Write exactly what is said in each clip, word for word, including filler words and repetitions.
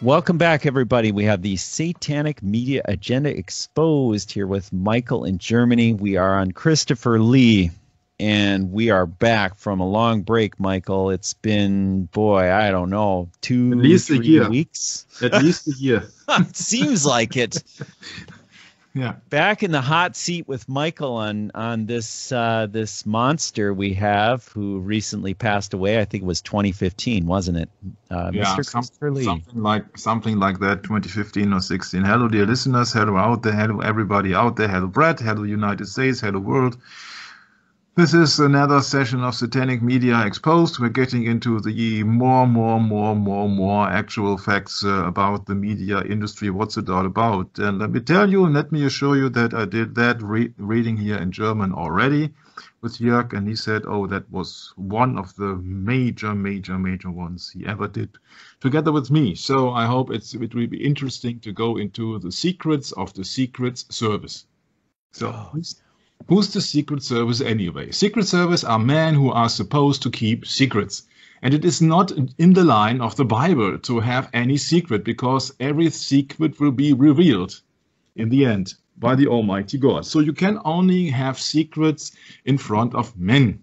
Welcome back, everybody. We have the Satanic Media Agenda Exposed here with Michael in Germany. We are on Christopher Lee, and we are back from a long break, Michael. It's been, boy, I don't know, two, At least three a year. weeks? At least a year. It seems like it. Yeah. Back in the hot seat with Michael on on this uh, this monster we have, who recently passed away. I think it was twenty fifteen, wasn't it, uh, Yeah, Mister some, Christopher Lee? something like something like that, twenty fifteen or sixteen. Hello, dear listeners. Hello out there. Hello, everybody out there. Hello, Brad. Hello, United States. Hello, world. This is another session of Satanic Media Exposed. We're getting into the more, more, more, more, more actual facts uh, about the media industry. What's it all about? And let me tell you, and let me assure you that I did that re reading here in German already with Jörg, and he said, oh, that was one of the major, major, major ones he ever did together with me. So I hope it's, it will be interesting to go into the secrets of the Secret Service. So. Oh. Who's the Secret Service anyway? Secret Service are men who are supposed to keep secrets. And it is not in the line of the Bible to have any secret, because every secret will be revealed in the end by the Almighty God. So you can only have secrets in front of men.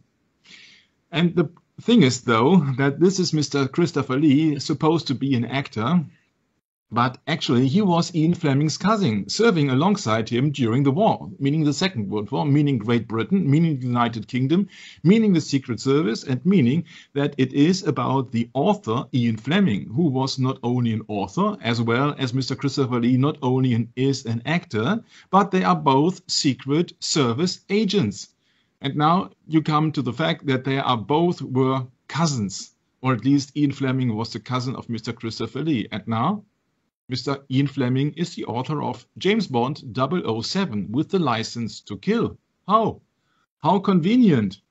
And the thing is, though, that this is Mister Christopher Lee, supposed to be an actor. But actually, he was Ian Fleming's cousin, serving alongside him during the war, meaning the Second World War, meaning Great Britain, meaning the United Kingdom, meaning the Secret Service, and meaning that it is about the author, Ian Fleming, who was not only an author, as well as Mister Christopher Lee not only an, is an actor, but they are both Secret Service agents. And now you come to the fact that they are both were cousins, or at least Ian Fleming was the cousin of Mister Christopher Lee. And now Mister Ian Fleming is the author of James Bond double oh seven with the license to kill. How? How convenient.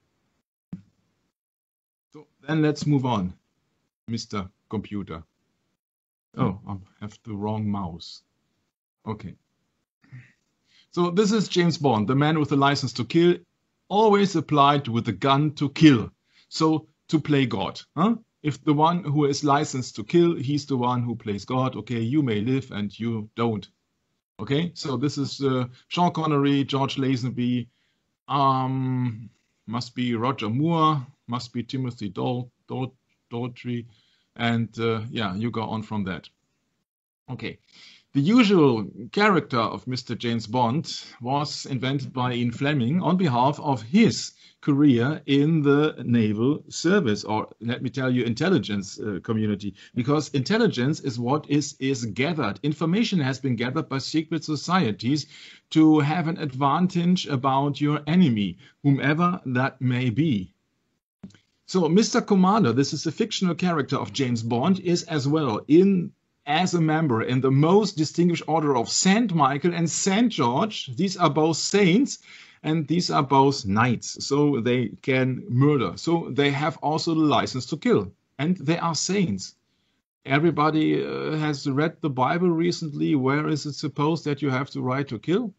So then let's move on, Mister Computer. Oh, I have the wrong mouse. Okay. So this is James Bond, the man with the license to kill, always applied with a gun to kill. So to play God, huh? If the one who is licensed to kill, he's the one who plays God. Okay, you may live and you don't. Okay, so this is uh, Sean Connery, George Lazenby, um, must be Roger Moore, must be Timothy Dal Dal Daltrey, and uh, yeah, you go on from that. Okay, the usual character of Mister James Bond was invented by Ian Fleming on behalf of his career in the naval service, or let me tell you, intelligence uh, community, because intelligence is what is is gathered. Information has been gathered by secret societies to have an advantage about your enemy, whomever that may be. So Mister Commander, this is a fictional character of James Bond, is as well in as a member in the most distinguished order of Saint Michael and Saint George. These are both saints, and these are both knights, so they can murder. So they have also the license to kill, and they are saints. Everybody uh, has read the Bible recently. Where is it supposed that you have the right to kill?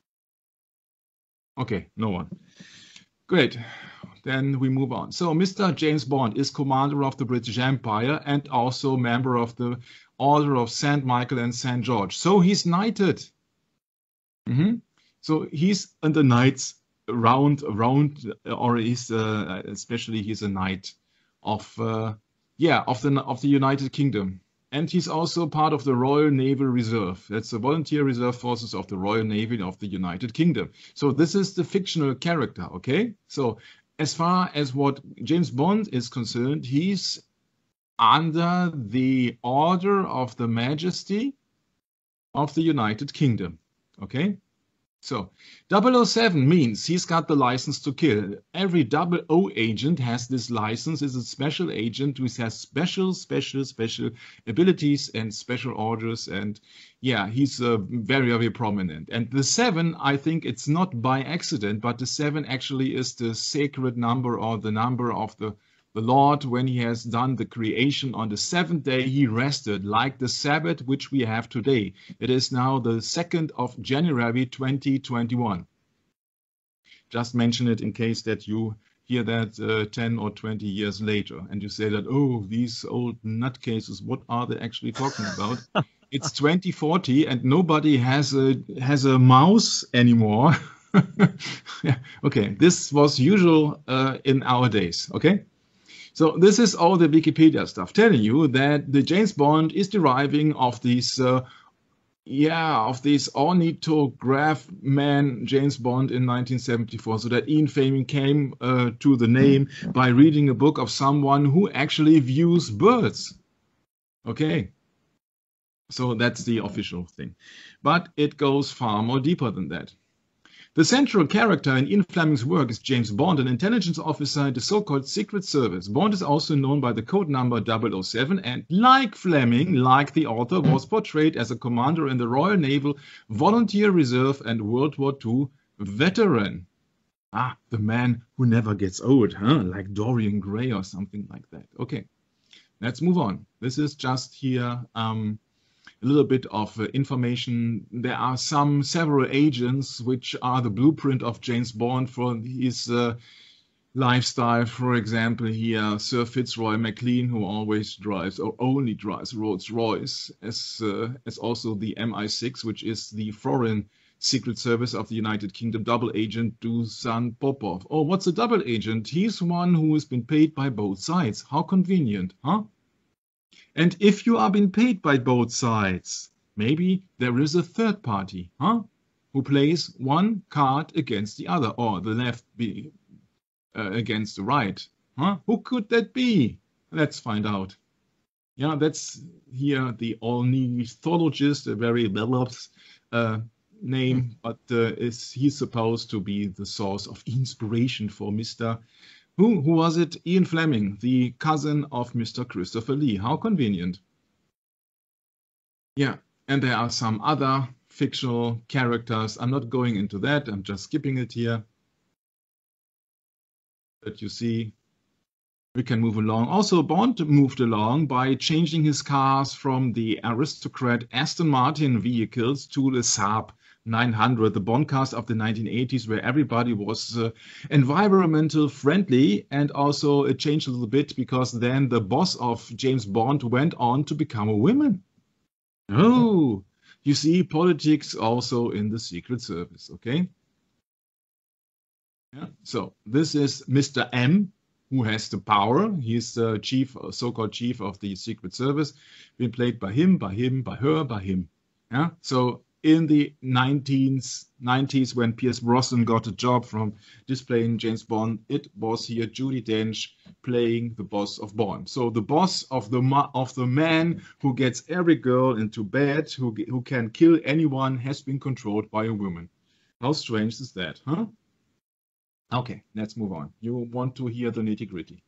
Okay, no one. Great. Then we move on. So Mister James Bond is commander of the British Empire and also member of the Order of Saint Michael and Saint George. So he's knighted. Mm-hmm. So he's in the knights around, around, or he's uh, especially he's a knight of, uh, yeah, of the of the United Kingdom, and he's also part of the Royal Naval Reserve. That's the volunteer reserve forces of the Royal Navy of the United Kingdom. So this is the fictional character, okay? So as far as what James Bond is concerned, he's under the order of the Majesty of the United Kingdom, okay? So double oh seven means he's got the license to kill. Every double O agent has this license, is a special agent who has special, special, special abilities and special orders. And yeah, he's uh, very, very prominent. And the seven, I think it's not by accident, but the seven actually is the sacred number, or the number of the The Lord, when he has done the creation on the seventh day, he rested, like the Sabbath which we have today. It is now the second of January twenty twenty-one. Just mention it in case that you hear that uh, ten or twenty years later, and you say that, oh, these old nutcases, what are they actually talking about? It's twenty forty and nobody has a has a mouse anymore. Yeah, okay, this was usual uh, in our days, okay? So this is all the Wikipedia stuff telling you that the James Bond is deriving of these, uh, yeah, of this ornithograph man James Bond in nineteen seventy-four. So that Ian Fleming came uh, to the name by reading a book of someone who actually views birds. Okay. So that's the official thing. But it goes far more deeper than that. The central character in Ian Fleming's work is James Bond, an intelligence officer in the so-called Secret Service. Bond is also known by the code number double oh seven and, like Fleming, like the author, was portrayed as a commander in the Royal Naval Volunteer Reserve and World War Two veteran. Ah, the man who never gets old, huh? Like Dorian Gray or something like that. Okay, let's move on. This is just here... Um, a little bit of uh, information. There are some several agents which are the blueprint of James Bond for his uh, lifestyle. For example, here Sir Fitzroy MacLean, who always drives or only drives Rolls-Royce, as uh, as also the M I six, which is the foreign Secret Service of the United Kingdom double agent Dusan Popov. Oh, what's a double agent? He's one who has been paid by both sides. How convenient, huh? And if you are being paid by both sides, maybe there is a third party, huh? Who plays one card against the other, or the left be uh, against the right, huh? Who could that be? Let's find out. Yeah, that's here the ornithologist, a very developed uh, name, but uh, is he supposed to be the source of inspiration for Mister Who, who was it? Ian Fleming, the cousin of Mister Christopher Lee. How convenient. Yeah, and there are some other fictional characters. I'm not going into that. I'm just skipping it here. But you see, we can move along. Also, Bond moved along by changing his cars from the aristocrat Aston Martin vehicles to the Saab nine hundred, the Bond cars of the nineteen eighties, where everybody was uh, environmental friendly, and also it changed a little bit because then the boss of James Bond went on to become a woman. Oh, you see politics also in the Secret Service, okay? Yeah. So this is Mister M, who has the power. He's the chief, so-called chief of the Secret Service, been played by him, by him, by her, by him. Yeah. So in the nineties, when Pierce Brosnan got a job from displaying James Bond, it was here Judi Dench playing the boss of Bond. So the boss of the ma of the man who gets every girl into bed, who who can kill anyone, has been controlled by a woman. How strange is that, huh? Okay, let's move on. You want to hear the nitty-gritty.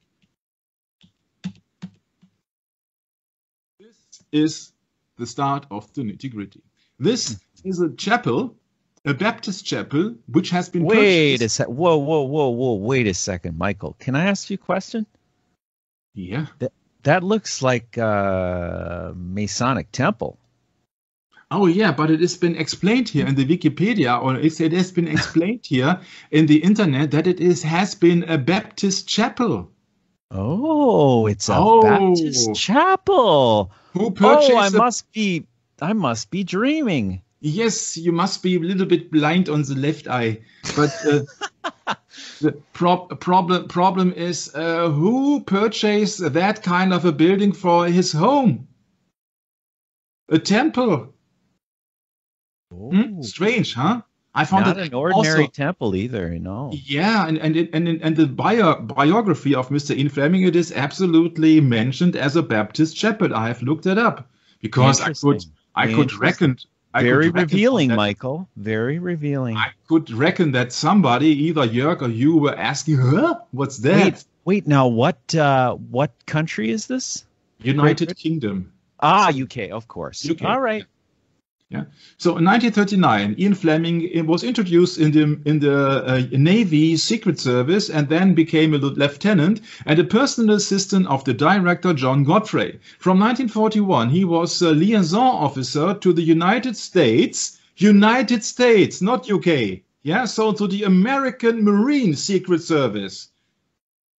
This is the start of the nitty-gritty. This is a chapel, a Baptist chapel, which has been Wait purchased. a sec. Whoa, whoa, whoa, whoa. Wait a second, Michael. Can I ask you a question? Yeah. That, that looks like a Masonic temple. Oh, yeah, but it has been explained here in the Wikipedia, or it has been explained here in the internet that it is has been a Baptist chapel. Oh, it's a Oh. Baptist chapel. Who purchased Oh, I a- must be I must be dreaming. Yes, you must be a little bit blind on the left eye. But uh, the prob problem problem is uh, who purchased that kind of a building for his home? A temple. Oh, Hmm? Strange, huh? I found not it an ordinary also, temple either, no. yeah, and and it, and and the bio, biography of Mister Ian Fleming, it is absolutely mentioned as a Baptist chapel. I have looked it up because I could Interesting. I could Interesting. reckon. I Very could reckon revealing, that, Michael. Very revealing. I could reckon that somebody, either Jörg or you, were asking, huh? What's that? Wait, wait. Now, what uh, what country is this? United Great Kingdom. Ah, U K, of course. U K, All right. Yeah. So in nineteen thirty-nine, Ian Fleming was introduced in the in the uh, Navy Secret Service and then became a lieutenant and a personal assistant of the director John Godfrey. From nineteen forty-one, he was a liaison officer to the United States, United States, not U K. Yeah, so to the American Marine Secret Service.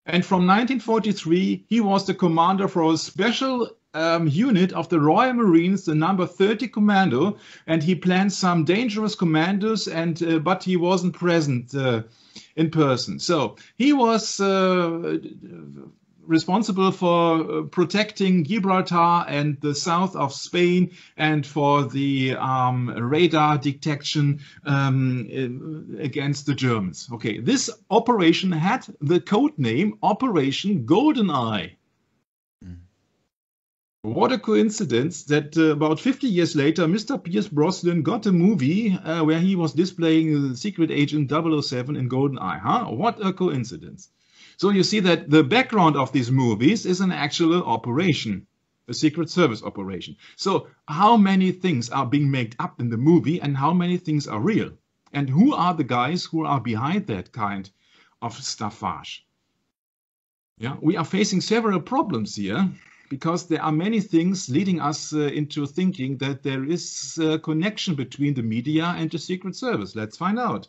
And from nineteen forty-three, he was the commander for a special um, unit of the Royal Marines, the number thirty Commando, and he planned some dangerous commandos, and uh, but he wasn't present uh, in person. So he was uh, responsible for protecting Gibraltar and the south of Spain, and for the um, radar detection um, against the Germans. Okay, this operation had the code name Operation GoldenEye. Mm. What a coincidence that uh, about fifty years later, Mister Pierce Brosnan got a movie uh, where he was displaying the secret agent double oh seven in GoldenEye. Huh? What a coincidence. So you see that the background of these movies is an actual operation, a Secret Service operation. So how many things are being made up in the movie and how many things are real? And who are the guys who are behind that kind of staffage? Yeah, we are facing several problems here because there are many things leading us uh, into thinking that there is a connection between the media and the Secret Service. Let's find out.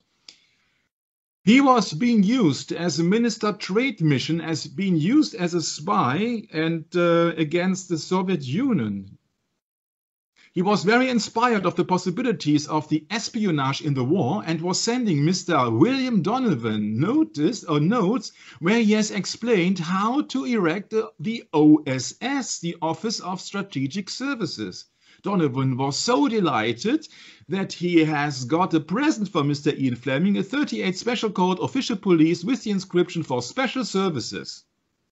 He was being used as a minister trade mission, as being used as a spy and uh, against the Soviet Union. He was very inspired of the possibilities of the espionage in the war and was sending Mister William Donovan notice or notes where he has explained how to erect the, the O S S, the Office of Strategic Services. Donovan was so delighted that he has got a present for Mister Ian Fleming, a thirty-eight Special Code Official Police with the inscription for Special Services.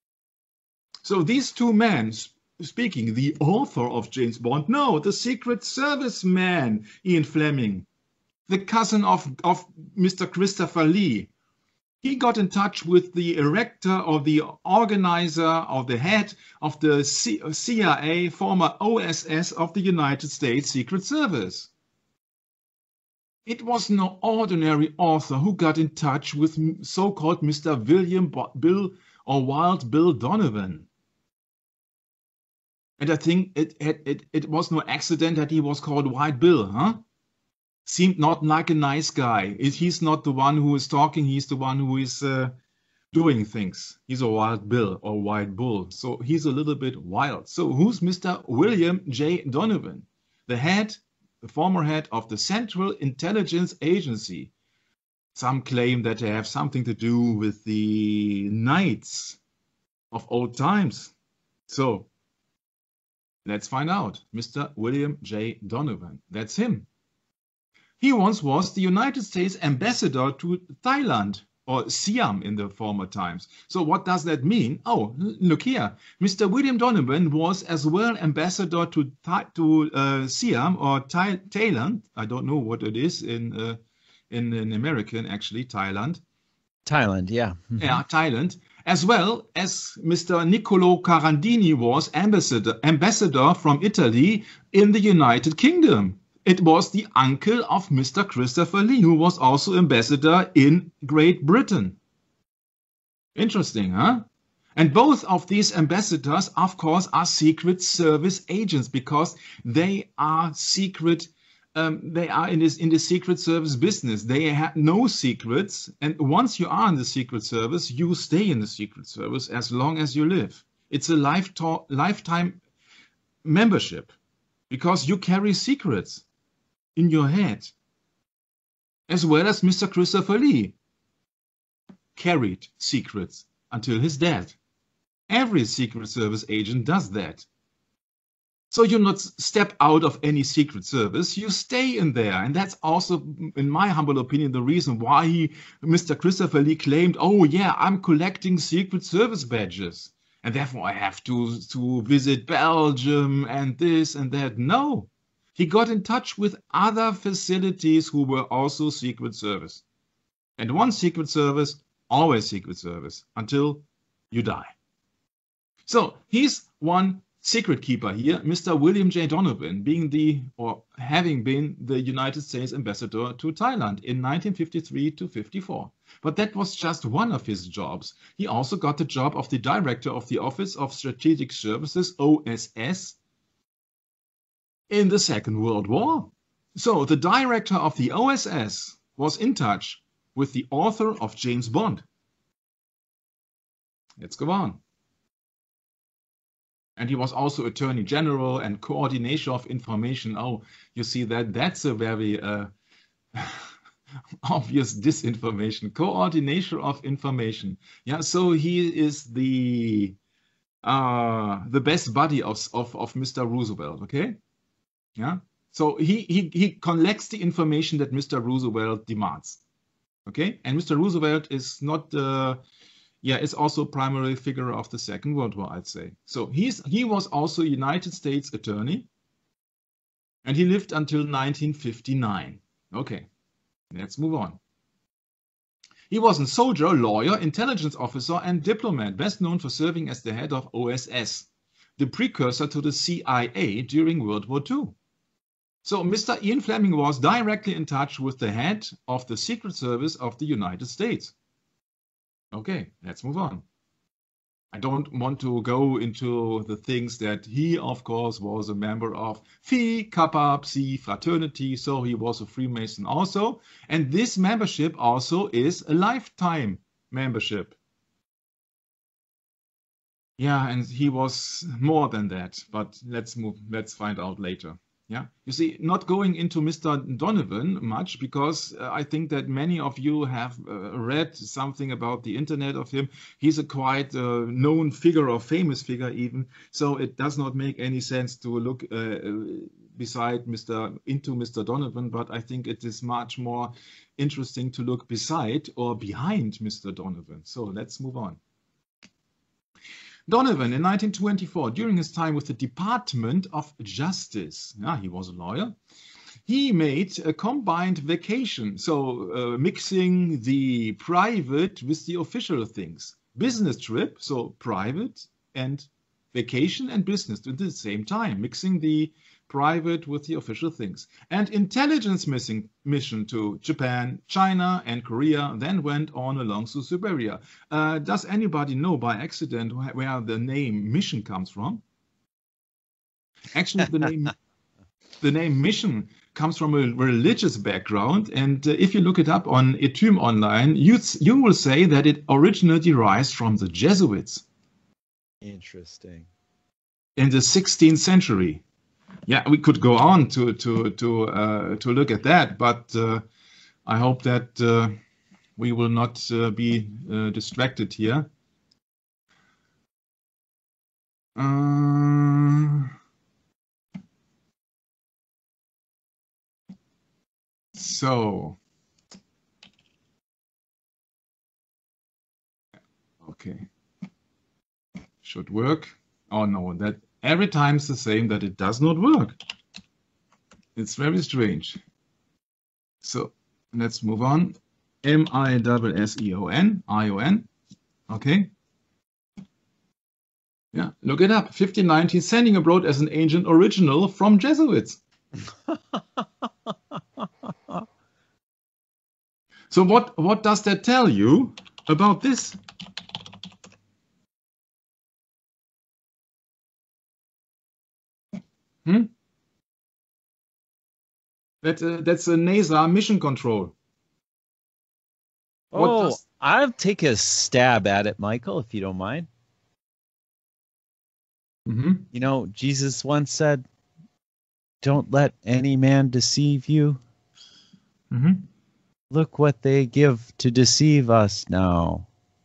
So these two men speaking, the author of James Bond, no, the Secret Service man, Ian Fleming, the cousin of, of Mister Christopher Lee. He got in touch with the erector or the organizer or the head of the C I A, former O S S of the United States Secret Service. It was no ordinary author who got in touch with so-called Mister William Bill or Wild Bill Donovan. And I think it, it, it, it was no accident that he was called White Bill, huh? Seemed not like a nice guy. He's not the one who is talking, he's the one who is uh, doing things. He's a wild bill or white bull. So he's a little bit wild. So who's Mister William J. Donovan? The head, the former head of the Central Intelligence Agency. Some claim that they have something to do with the knights of old times. So let's find out. Mister William J. Donovan. That's him. He once was the United States ambassador to Thailand, or Siam in the former times. So what does that mean? Oh, look here. Mister William Donovan was as well ambassador to, to uh, Siam or Thai Thailand. I don't know what it is in, uh, in, in American, actually, Thailand. Thailand, yeah. Mm-hmm. Yeah, Thailand. As well as Mister Niccolo Carandini was ambassador, ambassador from Italy in the United Kingdom. It was the uncle of Mister Christopher Lee, who was also ambassador in Great Britain. Interesting, huh? And both of these ambassadors, of course, are Secret Service agents because they are secret. Um, they are in this in the Secret Service business. They have no secrets, and once you are in the Secret Service, you stay in the Secret Service as long as you live. It's a lifetime lifetime membership because you carry secrets in your head, as well as Mister Christopher Lee carried secrets until his death. Every Secret Service agent does that. So you not step out of any Secret Service, you stay in there. And that's also, in my humble opinion, the reason why he, Mister Christopher Lee claimed, oh yeah, I'm collecting Secret Service badges, and therefore I have to, to visit Belgium and this and that. No. He got in touch with other facilities who were also Secret Service. And one Secret Service, always Secret Service, until you die. So he's one secret keeper here, Mister William J. Donovan, being the, or having been the United States ambassador to Thailand in nineteen fifty-three to fifty-four. But that was just one of his jobs. He also got the job of the director of the Office of Strategic Services, O S S, in the Second World War. So the director of the O S S was in touch with the author of James Bond. let's go on. And he was also Attorney General and Coordination of Information. Oh, you see that? That's a very uh, obvious disinformation. Coordination of Information. Yeah, so he is the uh, the best buddy of, of, of Mister Roosevelt, okay? Yeah, so he, he, he collects the information that Mister Roosevelt demands, okay? And Mister Roosevelt is not... Uh, Yeah, it's also primary figure of the Second World War, I'd say. So he's he was also United States attorney, and he lived until nineteen fifty-nine. Okay, let's move on. He was a soldier, lawyer, intelligence officer, and diplomat, best known for serving as the head of O S S, the precursor to the C I A during World War Two. So Mister Ian Fleming was directly in touch with the head of the Secret Service of the United States. Okay, let's move on. I don't want to go into the things that he, of course, was a member of Phi Kappa Psi fraternity, so he was a Freemason also. And this membership also is a lifetime membership. Yeah, and he was more than that, but let's move, let's find out later. Yeah, you see, not going into Mister Donovan much, because uh, I think that many of you have uh, read something about the internet of him. He's a quite uh, known figure or famous figure even, so it does not make any sense to look uh, beside Mister into Mister Donovan, but I think it is much more interesting to look beside or behind Mister Donovan. So let's move on. Donovan, in nineteen twenty-four, during his time with the Department of Justice, yeah, he was a lawyer, he made a combined vacation, so uh, mixing the private with the official things. Business trip, so private, and vacation and business at the same time, mixing the private with the official things. And intelligence missing mission to Japan, China, and Korea, then went on along to Siberia. Uh, does anybody know by accident wh where the name mission comes from? Actually, the name the name mission comes from a religious background, and uh, if you look it up on Etym online, you you will say that it originally derives from the Jesuits. Interesting. In the sixteenth century. Yeah, we could go on to to to uh, to look at that, but uh, I hope that uh, we will not uh, be uh, distracted here. Uh, so, okay, should work. Oh no, that. Every time it's the same that it does not work. It's very strange. So let's move on. M I S S E O N, I O N. Okay. Yeah, look it up. fifteen nineteen, sending abroad as an agent original from Jesuits. So what, what does that tell you about this? Hmm? That, uh, that's a NASA mission control. What oh, does... I'll take a stab at it, Michael, if you don't mind. Mm-hmm. You know, Jesus once said, don't let any man deceive you. Mm-hmm. Look what they give to deceive us now.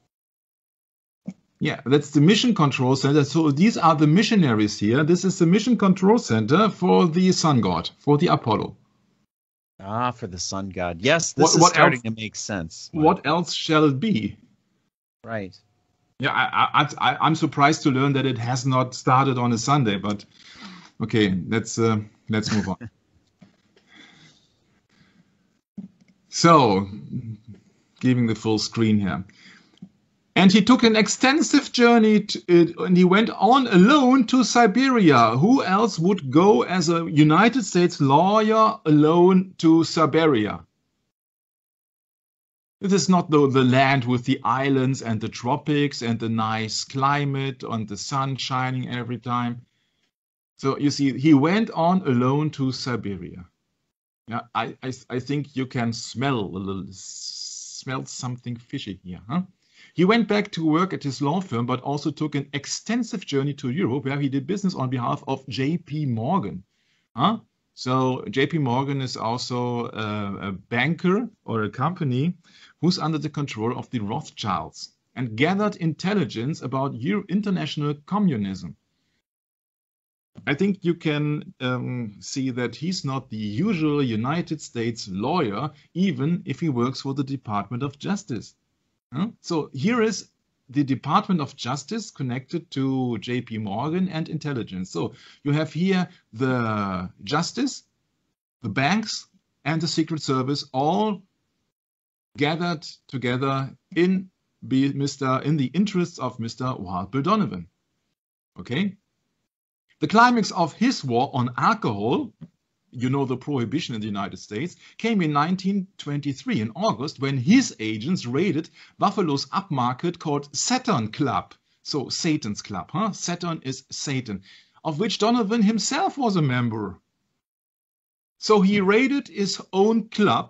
Yeah, that's the mission control center. So these are the missionaries here. This is the mission control center for the sun god, for the Apollo. Ah, for the sun god. Yes, this what, is what starting else, to make sense. What wow. else shall it be? Right. Yeah, I, I, I, I'm surprised to learn that it has not started on a Sunday, but okay, let's, uh, let's move on. So, giving the full screen here. And he took an extensive journey to, uh, and he went on alone to Siberia. Who else would go as a United States lawyer alone to Siberia? It is not the, the land with the islands and the tropics and the nice climate and the sun shining every time. So you see, he went on alone to Siberia. Yeah, I, I, I think you can smell a little, smell something fishy here, huh? He went back to work at his law firm, but also took an extensive journey to Europe, where he did business on behalf of J P Morgan. Huh? So J P Morgan is also a, a banker or a company who's under the control of the Rothschilds and gathered intelligence about Euro international communism. I think you can um, see that he's not the usual United States lawyer, even if he works for the Department of Justice. Huh? So here is the Department of Justice connected to J P Morgan and intelligence. So you have here the justice, the banks, and the Secret Service all gathered together in, be Mister in the interests of Mister Wild Bill Donovan. Okay? The climax of his war on alcohol, you know, the prohibition in the United States, came in nineteen twenty-three in August, when his agents raided Buffalo's upmarket called Saturn Club. So Satan's Club, huh? Saturn is Satan, of which Donovan himself was a member. So he raided his own club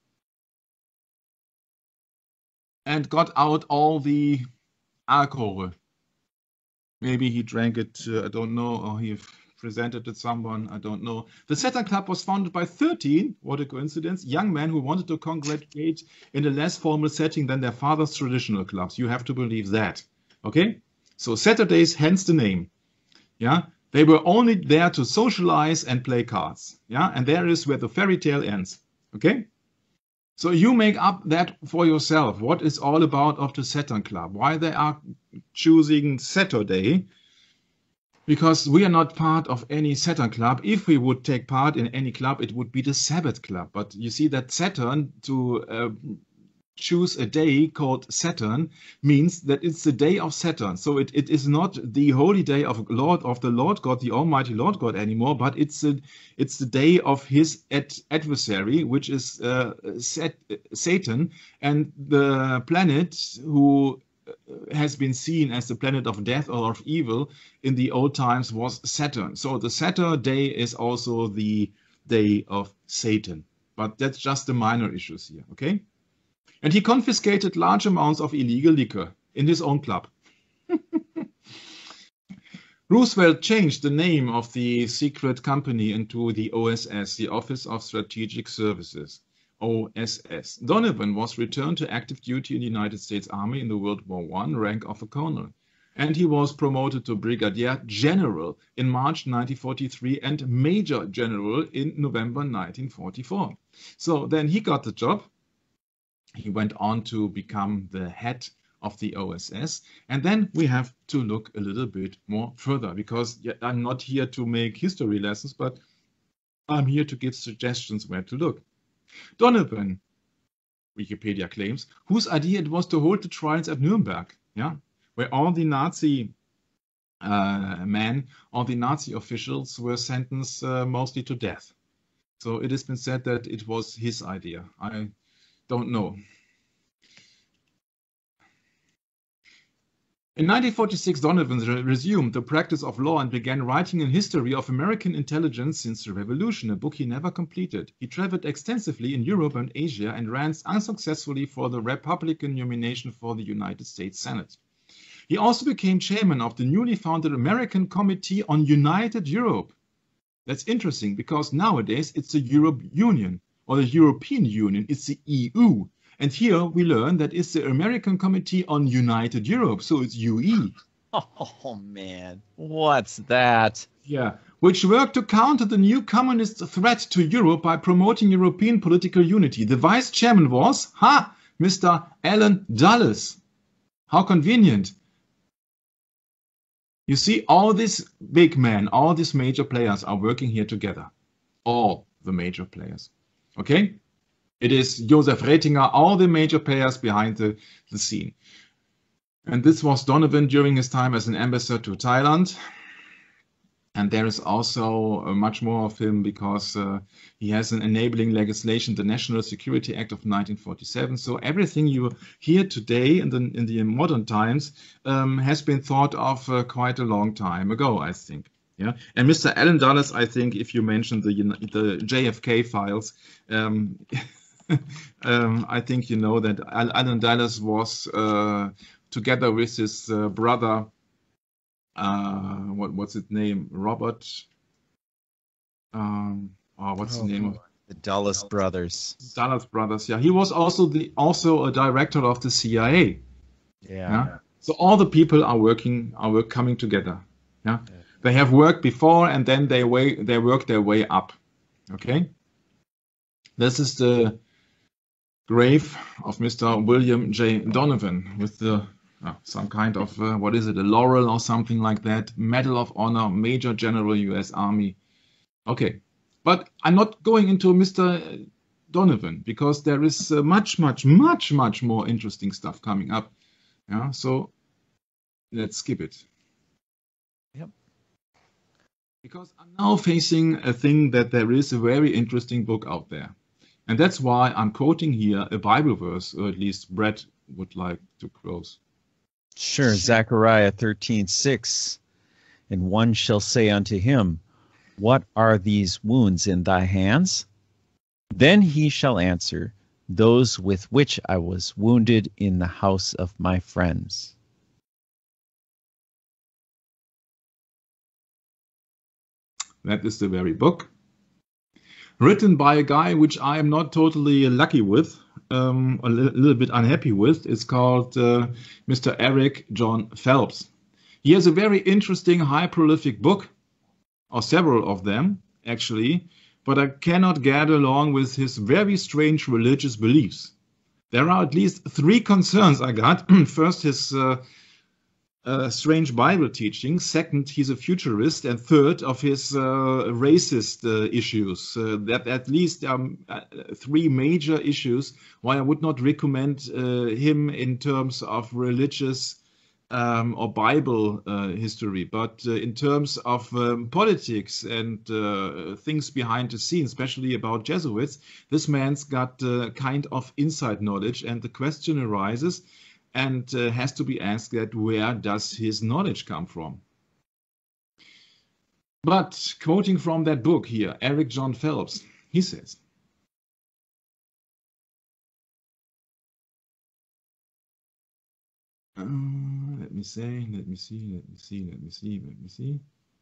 and got out all the alcohol. Maybe he drank it, uh, I don't know, or he presented it to someone, I don't know. The Saturn Club was founded by thirteen, what a coincidence, young men who wanted to congregate in a less formal setting than their father's traditional clubs. You have to believe that, okay? So Saturdays, hence the name, yeah? They were only there to socialize and play cards, yeah? And there is where the fairy tale ends, okay? So you make up that for yourself. What is all about of the Saturn Club? Why they are choosing Saturday? Because we are not part of any Saturn Club. If we would take part in any club, it would be the Sabbath Club. But you see that Saturn, to uh, choose a day called Saturn, means that it's the day of Saturn. So it, it is not the holy day of Lord of the Lord God, the Almighty Lord God anymore, but it's a, it's the day of his ad adversary, which is uh, Sat Satan, and the planet who has been seen as the planet of death or of evil in the old times was Saturn. So the Saturn day is also the day of Satan. But that's just the minor issues here, okay? And he confiscated large amounts of illegal liquor in his own club. Roosevelt changed the name of the secret company into the O S S, the Office of Strategic Services, O S S. Donovan was returned to active duty in the United States Army in the World War One, rank of a colonel. And he was promoted to brigadier general in March nineteen forty-three and major general in November nineteen forty-four. So then he got the job. He went on to become the head of the O S S. And then we have to look a little bit more further, because I'm not here to make history lessons, but I'm here to give suggestions where to look. Donovan, Wikipedia claims, whose idea it was to hold the trials at Nuremberg, yeah, where all the Nazi uh, men, all the Nazi officials were sentenced uh, mostly to death. So it has been said that it was his idea. I don't know. In nineteen forty-six, Donovan re resumed the practice of law and began writing a history of American intelligence since the Revolution, a book he never completed. He traveled extensively in Europe and Asia and ran unsuccessfully for the Republican nomination for the United States Senate. He also became chairman of the newly founded American Committee on United Europe. That's interesting, because nowadays it's the Europe Union, or the European Union, it's the E U. And here we learn that it's the American Committee on United Europe, so it's U E. Oh, man. What's that? Yeah, which worked to counter the new communist threat to Europe by promoting European political unity. The vice chairman was, ha, Mister Allen Dulles. How convenient. You see, all these big men, all these major players are working here together. All the major players. Okay? It is Joseph Retinger, all the major players behind the, the scene. And this was Donovan during his time as an ambassador to Thailand. And there is also uh, much more of him, because uh, he has an enabling legislation, the National Security Act of nineteen forty-seven. So everything you hear today in the, in the modern times um, has been thought of uh, quite a long time ago, I think. Yeah, and Mister Allen Dulles, I think, if you mention the the J F K files, um, um, I think you know that Alan Dulles was uh, together with his uh, brother, uh, what what's his name, Robert. Um, oh, what's Oh, the name of the Dulles brothers? Dulles brothers? Yeah, he was also the also a director of the C I A. Yeah. Yeah. So all the people are working are work coming together. Yeah. yeah. They have worked before and then they way they work their way up. Okay. This is the grave of Mister William J. Donovan with the uh, some kind of uh, what is it, a laurel or something like that, Medal of Honor, Major General U S Army. Okay, but I'm not going into Mister Donovan because there is uh, much, much, much, much more interesting stuff coming up. Yeah, so let's skip it. Yep. Because I'm now facing a thing that there is a very interesting book out there. And that's why I'm quoting here a Bible verse, or at least Brett would like to close. Sure, Zechariah thirteen six. And one shall say unto him, what are these wounds in thy hands? Then he shall answer, those with which I was wounded in the house of my friends. That is the very book. Written by a guy which I am not totally lucky with, um, a li little bit unhappy with. It's called uh, Mister Eric John Phelps. He has a very interesting, high prolific book, or several of them, actually, but I cannot get along with his very strange religious beliefs. There are at least three concerns I got. First, his uh, uh, strange Bible teaching. Second, he's a futurist. And third, of his uh, racist uh, issues. Uh, that at least um, uh, three major issues why I would not recommend uh, him in terms of religious Um, or Bible uh, history, but uh, in terms of um, politics and uh, things behind the scenes, especially about Jesuits, this man's got uh, kind of inside knowledge, and the question arises and uh, has to be asked that where does his knowledge come from? But quoting from that book here, Eric John Phelps, he says, Uh, let me say, let me see, let me see, let me see, let me see.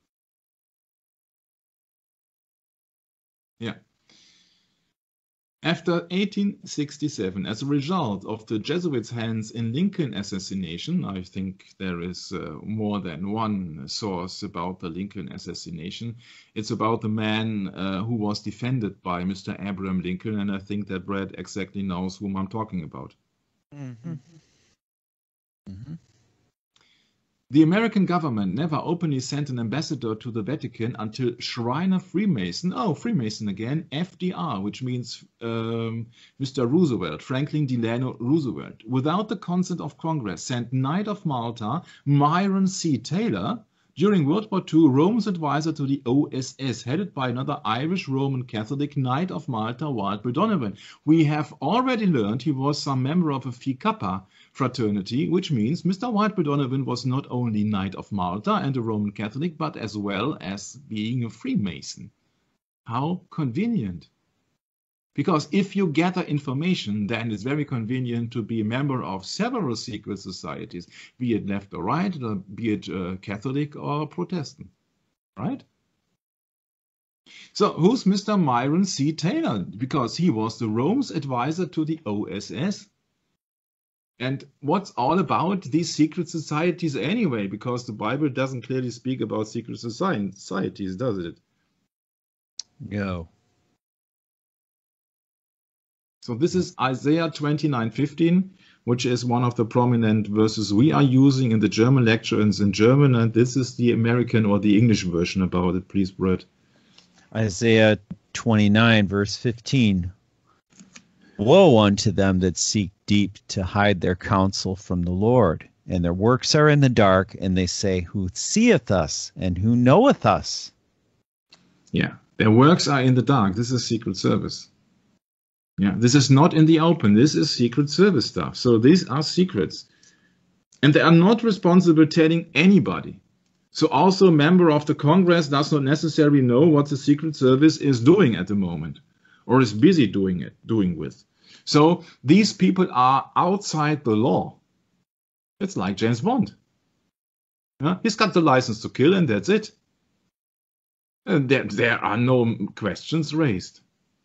Yeah. After eighteen sixty-seven, as a result of the Jesuits' hands in Lincoln assassination, I think there is uh, more than one source about the Lincoln assassination. It's about the man uh, who was defended by Mister Abraham Lincoln, and I think that Brad exactly knows whom I'm talking about. Mm-hmm. Mm-hmm. The American government never openly sent an ambassador to the Vatican until Shriner Freemason, oh, Freemason again, F D R, which means um, Mister Roosevelt, Franklin Delano Roosevelt, without the consent of Congress, sent Knight of Malta, Myron C. Taylor, during World War Two, Rome's advisor to the O S S, headed by another Irish Roman Catholic, Knight of Malta, Walter Donovan. We have already learned he was some member of a Phi Kappa fraternity, which means Mister White Donovan was not only Knight of Malta and a Roman Catholic, but as well as being a Freemason. How convenient. Because if you gather information, then it's very convenient to be a member of several secret societies, be it left or right, or be it uh, Catholic or Protestant, right? So who's Mister Myron C. Taylor? Because he was the Rome's advisor to the O S S. And what's all about these secret societies anyway? Because the Bible doesn't clearly speak about secret societies, does it? No. So this is Isaiah twenty-nine fifteen, which is one of the prominent verses we are using in the German lecture, and in German, and this is the American or the English version about it. Please, Brett. Isaiah twenty-nine, verse fifteen. Woe unto them that seek deep to hide their counsel from the Lord, and their works are in the dark, and they say, who seeth us, and who knoweth us? Yeah, their works are in the dark. This is Secret Service. Yeah, this is not in the open. This is Secret Service stuff. So these are secrets. And they are not responsible telling anybody. So also a member of the Congress does not necessarily know what the Secret Service is doing at the moment, or is busy doing it, doing with. So these people are outside the law. It's like James Bond. Yeah? He's got the license to kill, and that's it. And there, there are no questions raised.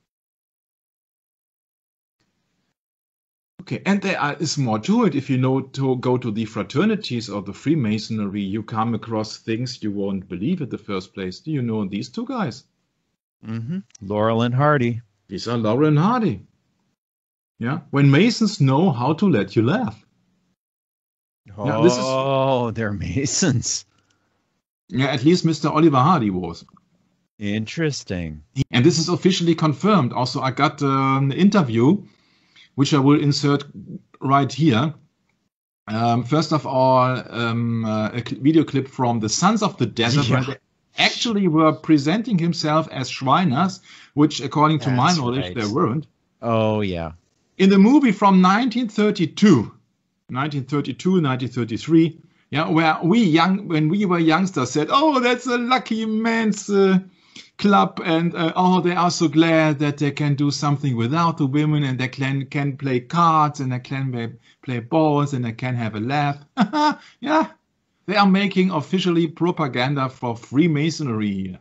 Okay, and there are, is more to it. If you know to go to the fraternities or the Freemasonry, you come across things you won't believe in the first place. Do you know these two guys? Mm-hmm. Laurel and Hardy. These are Laurel and Hardy. Yeah, when Masons know how to let you laugh. Oh, yeah, this is, they're Masons. Yeah, at least Mister Oliver Hardy was. Interesting. And this is officially confirmed. Also, I got an interview, which I will insert right here. Um, first of all, um, uh, a video clip from the Sons of the Desert, yeah. where they actually were presenting himself as Shriners, which, according to That's my knowledge, right. they weren't. Oh, yeah. In the movie from nineteen thirty-two, nineteen thirty-two, nineteen thirty-three, yeah, where we young, when we were youngsters, said, "Oh, that's a lucky man's uh, club," and uh, "Oh, they are so glad that they can do something without the women, and they can can play cards, and they can play, play balls, and they can have a laugh." Yeah, they are making officially propaganda for Freemasonry here.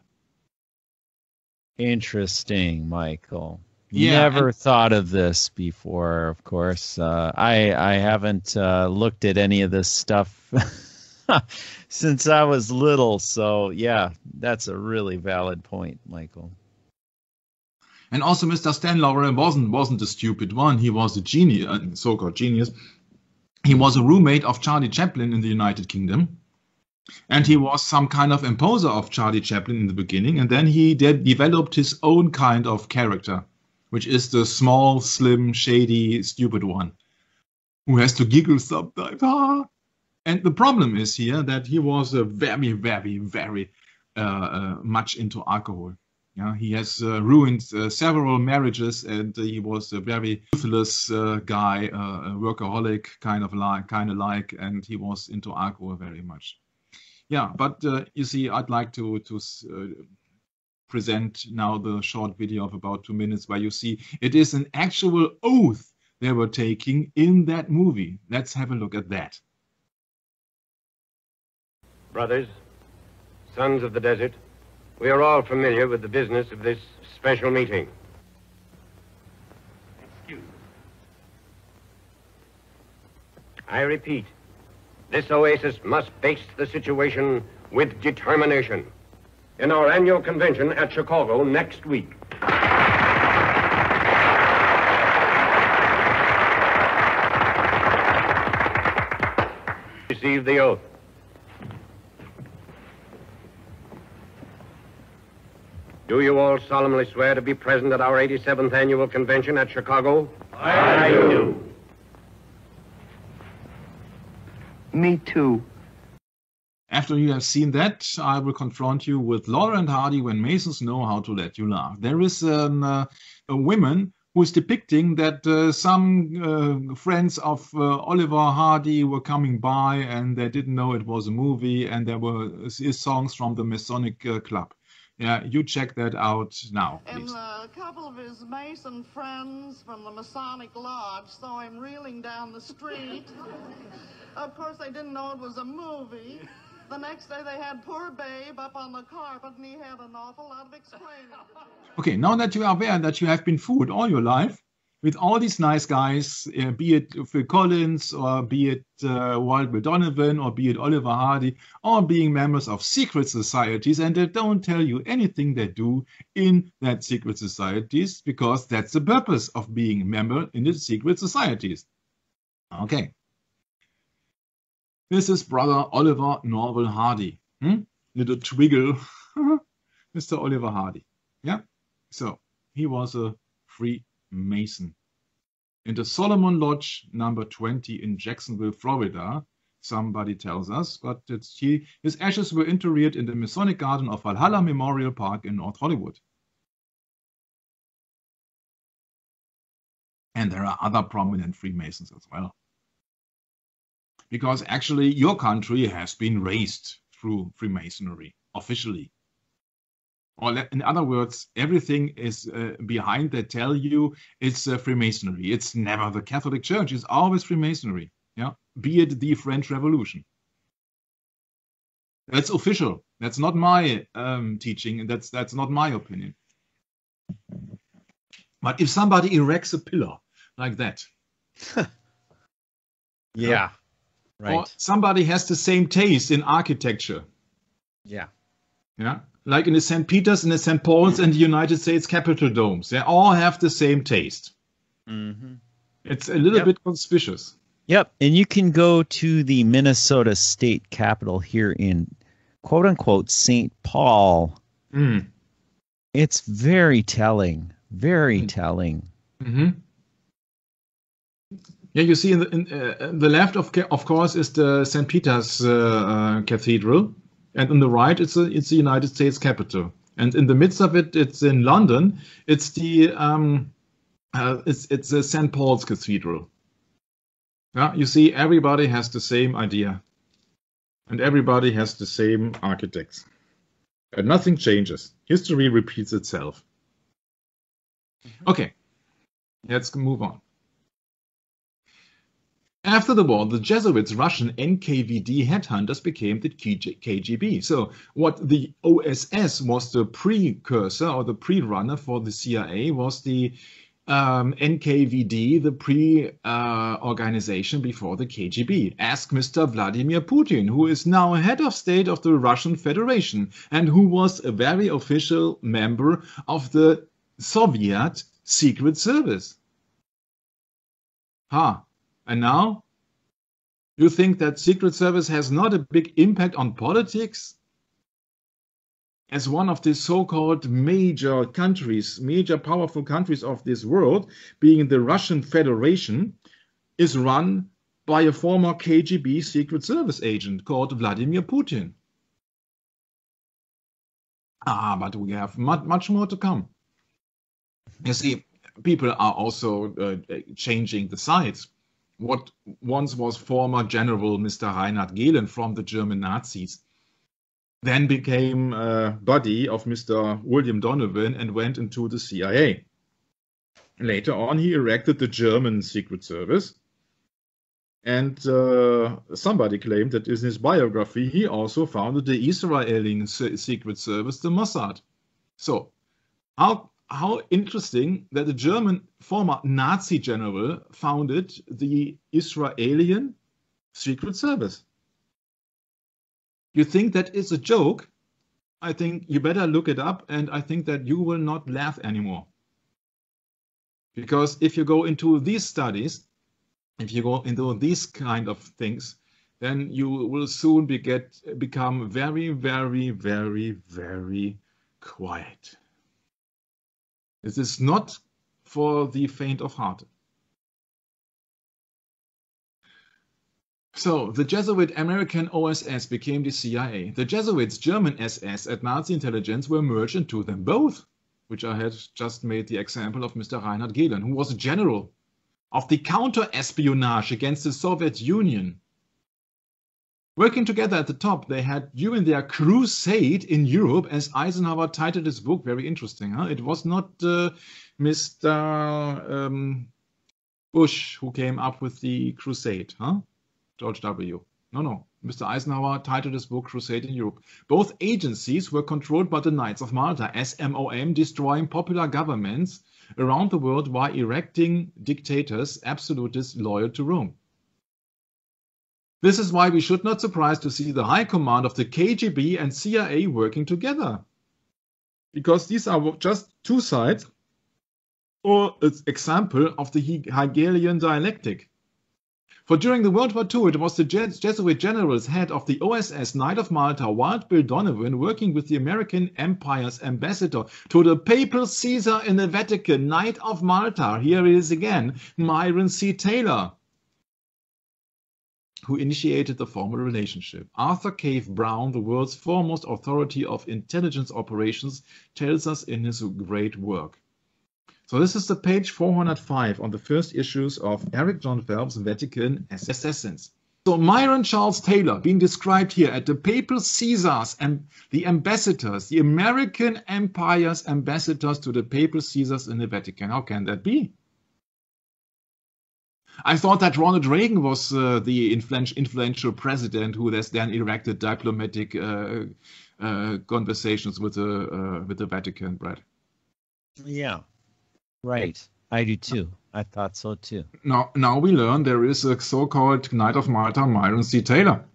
Interesting, Michael. Yeah, Never and, thought of this before, of course. Uh, I I haven't uh, looked at any of this stuff since I was little. So, yeah, that's a really valid point, Michael. And also Mister Stan Laurel wasn't, wasn't a stupid one. He was a genius, uh, so-called genius. He was a roommate of Charlie Chaplin in the United Kingdom. And he was some kind of imposer of Charlie Chaplin in the beginning. And then he de- developed his own kind of character, which is the small, slim, shady, stupid one who has to giggle sometimes. Ah. And the problem is here that he was uh, very, very, very uh, uh, much into alcohol. Yeah, he has uh, ruined uh, several marriages, and uh, he was a very ruthless uh, guy, uh, a workaholic kind of like, kind of like, and he was into alcohol very much. Yeah, but uh, you see, I'd like to to uh, present now the short video of about two minutes where you see it is an actual oath they were taking in that movie. Let's have a look at that. Brothers, sons of the desert, we are all familiar with the business of this special meeting. Excuse. I repeat, this oasis must face the situation with determination. In our annual convention at Chicago next week. Receive the oath. Do you all solemnly swear to be present at our eighty-seventh annual convention at Chicago? I do. Me too. After you have seen that, I will confront you with Laurel and Hardy when Masons know how to let you laugh. There is an, uh, a woman who is depicting that uh, some uh, friends of uh, Oliver Hardy were coming by and they didn't know it was a movie, and there were his songs from the Masonic uh, Club. Yeah, you check that out now, please. And uh, a couple of his Mason friends from the Masonic Lodge saw him reeling down the street. Of course, they didn't know it was a movie. The next day, they had poor Babe up on the carpet, and he had an awful lot of explaining to do. Okay, now that you are aware that you have been fooled all your life with all these nice guys, uh, be it Phil Collins, or be it uh, Walt Donovan, or be it Oliver Hardy, all being members of secret societies, and they don't tell you anything they do in that secret societies, because that's the purpose of being a member in the secret societies. Okay. This is Brother Oliver Norval Hardy. Hmm? Little twiggle. Mister Oliver Hardy. Yeah? So, he was a Freemason. In the Solomon Lodge number twenty in Jacksonville, Florida, somebody tells us, but it's he, his ashes were interred in the Masonic Garden of Valhalla Memorial Park in North Hollywood. And there are other prominent Freemasons as well. Because actually your country has been raised through Freemasonry, officially. Or in other words, everything is uh, behind. They tell you it's uh, Freemasonry. It's never the Catholic Church. It's always Freemasonry. Yeah, be it the French Revolution. That's official. That's not my um, teaching, and that's that's not my opinion. But if somebody erects a pillar like that, yeah, right. Or somebody has the same taste in architecture. Yeah. Yeah. Like in the Saint Peter's and the Saint Paul's and the United States Capitol domes. They all have the same taste. Mm-hmm. It's a little Yep. bit conspicuous. Yep. And you can go to the Minnesota State Capitol here in quote unquote Saint Paul. Mm. It's very telling. Very Mm. telling. Mm-hmm. Yeah, you see, in the, in, uh, the left, of, of course, is the Saint Peter's uh, uh, Cathedral. And on the right, it's a, it's the United States Capitol, and in the midst of it, it's in London. It's the um, uh, it's it's the Saint Paul's Cathedral. Yeah, you see, everybody has the same idea, and everybody has the same architects, and nothing changes. History repeats itself. Okay, let's move on. After the war, the Jesuits' Russian N K V D headhunters became the K G B. So what the O S S was the precursor or the pre-runner for the C I A was the um, N K V D, the pre-organization uh, before the K G B. Ask Mister Vladimir Putin, who is now head of state of the Russian Federation and who was a very official member of the Soviet Secret Service. Ha! Huh. And now, you think that Secret Service has not a big impact on politics? As one of the so-called major countries, major powerful countries of this world, being the Russian Federation, is run by a former K G B Secret Service agent called Vladimir Putin. Ah, but we have much, much more to come. You see, people are also uh, changing the sides. What once was former General Mister Reinhard Gehlen from the German Nazis, then became a buddy of Mister William Donovan and went into the C I A. Later on, he erected the German Secret Service. And uh, somebody claimed that in his biography, he also founded the Israeli Secret Service, the Mossad. So, how... How interesting that the German former Nazi general founded the Israeli Secret Service. You think that is a joke? I think you better look it up, and I think that you will not laugh anymore. Because if you go into these studies, if you go into these kind of things, then you will soon be get, become very, very, very, very quiet. This is not for the faint of heart. So, the Jesuit American O S S became the C I A. The Jesuits German S S and Nazi intelligence were merged into them both, which I had just made the example of Mister Reinhard Gehlen, who was a general of the counter-espionage against the Soviet Union. Working together at the top, they had during their crusade in Europe, as Eisenhower titled his book, very interesting. Huh? It was not uh, Mister Um, Bush who came up with the crusade, huh? George W. No, no. Mister Eisenhower titled his book Crusade in Europe. Both agencies were controlled by the Knights of Malta, S M O M, destroying popular governments around the world while erecting dictators, absolutists loyal to Rome. This is why we should not surprise to see the high command of the K G B and C I A working together. Because these are just two sides, or an example of the Hegelian dialectic. For during the World War Two, it was the Jesuit generals head of the O S S, Knight of Malta, Wild Bill Donovan, working with the American Empire's ambassador to the Papal Caesar in the Vatican, Knight of Malta, here it is again, Myron C. Taylor, who initiated the formal relationship. Arthur Cave Brown, the world's foremost authority of intelligence operations, tells us in his great work. So this is the page four hundred five on the first issues of Eric John Phelps' Vatican Assassins. So Myron Charles Taylor being described here at the papal Caesars and the ambassadors, the American Empire's ambassadors to the papal Caesars in the Vatican. How can that be? I thought that Ronald Reagan was uh, the influential, influential president who has then erected diplomatic uh, uh, conversations with the uh, with the Vatican, Brad. Yeah, right. I do too. I thought so too. Now, now we learn there is a so-called Knight of Malta, Myron C. Taylor.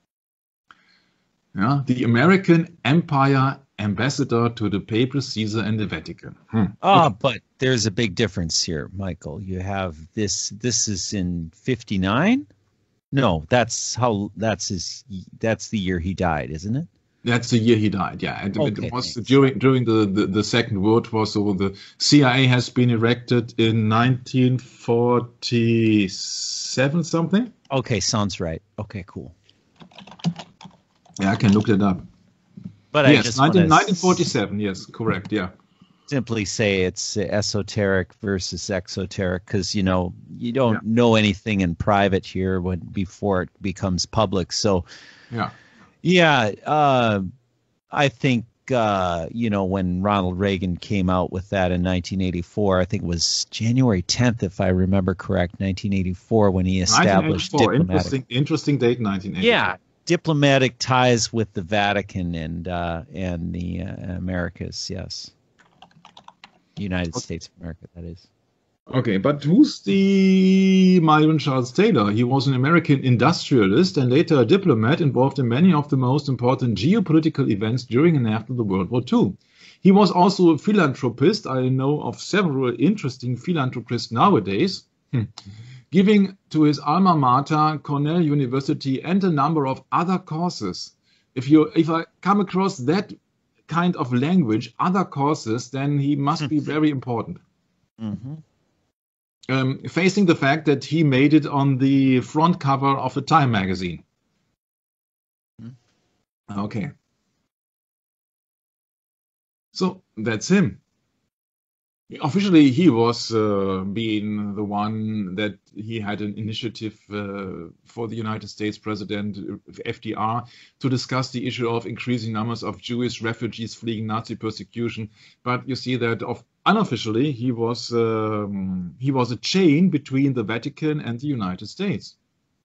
Yeah, the American Empire ambassador to the papal Caesar and the Vatican. Hmm. Ah, okay. But there's a big difference here, Michael. You have this. This is in fifty-nine. No, that's how. That's his. That's the year he died, isn't it? That's the year he died. Yeah, and okay, it was thanks. during during the, the, the Second World War. So the C I A has been erected in nineteen forty-seven, something. Okay, sounds right. Okay, cool. Yeah, I can look it up. But yes, I just nineteen, wanna nineteen forty-seven. Yes, correct. Yeah. Simply say it's esoteric versus exoteric, because you know you don't Yeah. know anything in private here when before it becomes public. So Yeah. yeah, uh, I think uh, you know when Ronald Reagan came out with that in nineteen eighty-four, I think it was January tenth, if I remember correct, nineteen eighty-four, when he established nineteen eighty-four. diplomatic. Interesting, interesting date, nineteen eighty-four. Yeah, diplomatic ties with the Vatican and uh, and the uh, Americas. Yes, United States of America. That is. Okay, but who's the Myron Charles Taylor? He was an American industrialist and later a diplomat involved in many of the most important geopolitical events during and after the World War Two. He was also a philanthropist. I know of several interesting philanthropists nowadays, hmm. giving to his alma mater, Cornell University, and a number of other causes. If you, if I come across that kind of language, other causes, then he must be very important. Mm-hmm. Um, facing the fact that he made it on the front cover of a Time magazine. Mm-hmm. Okay. So that's him. Officially, he was uh, being the one that he had an initiative uh, for the United States President F D R to discuss the issue of increasing numbers of Jewish refugees fleeing Nazi persecution. But you see that of unofficially, he was um, he was a chain between the Vatican and the United States.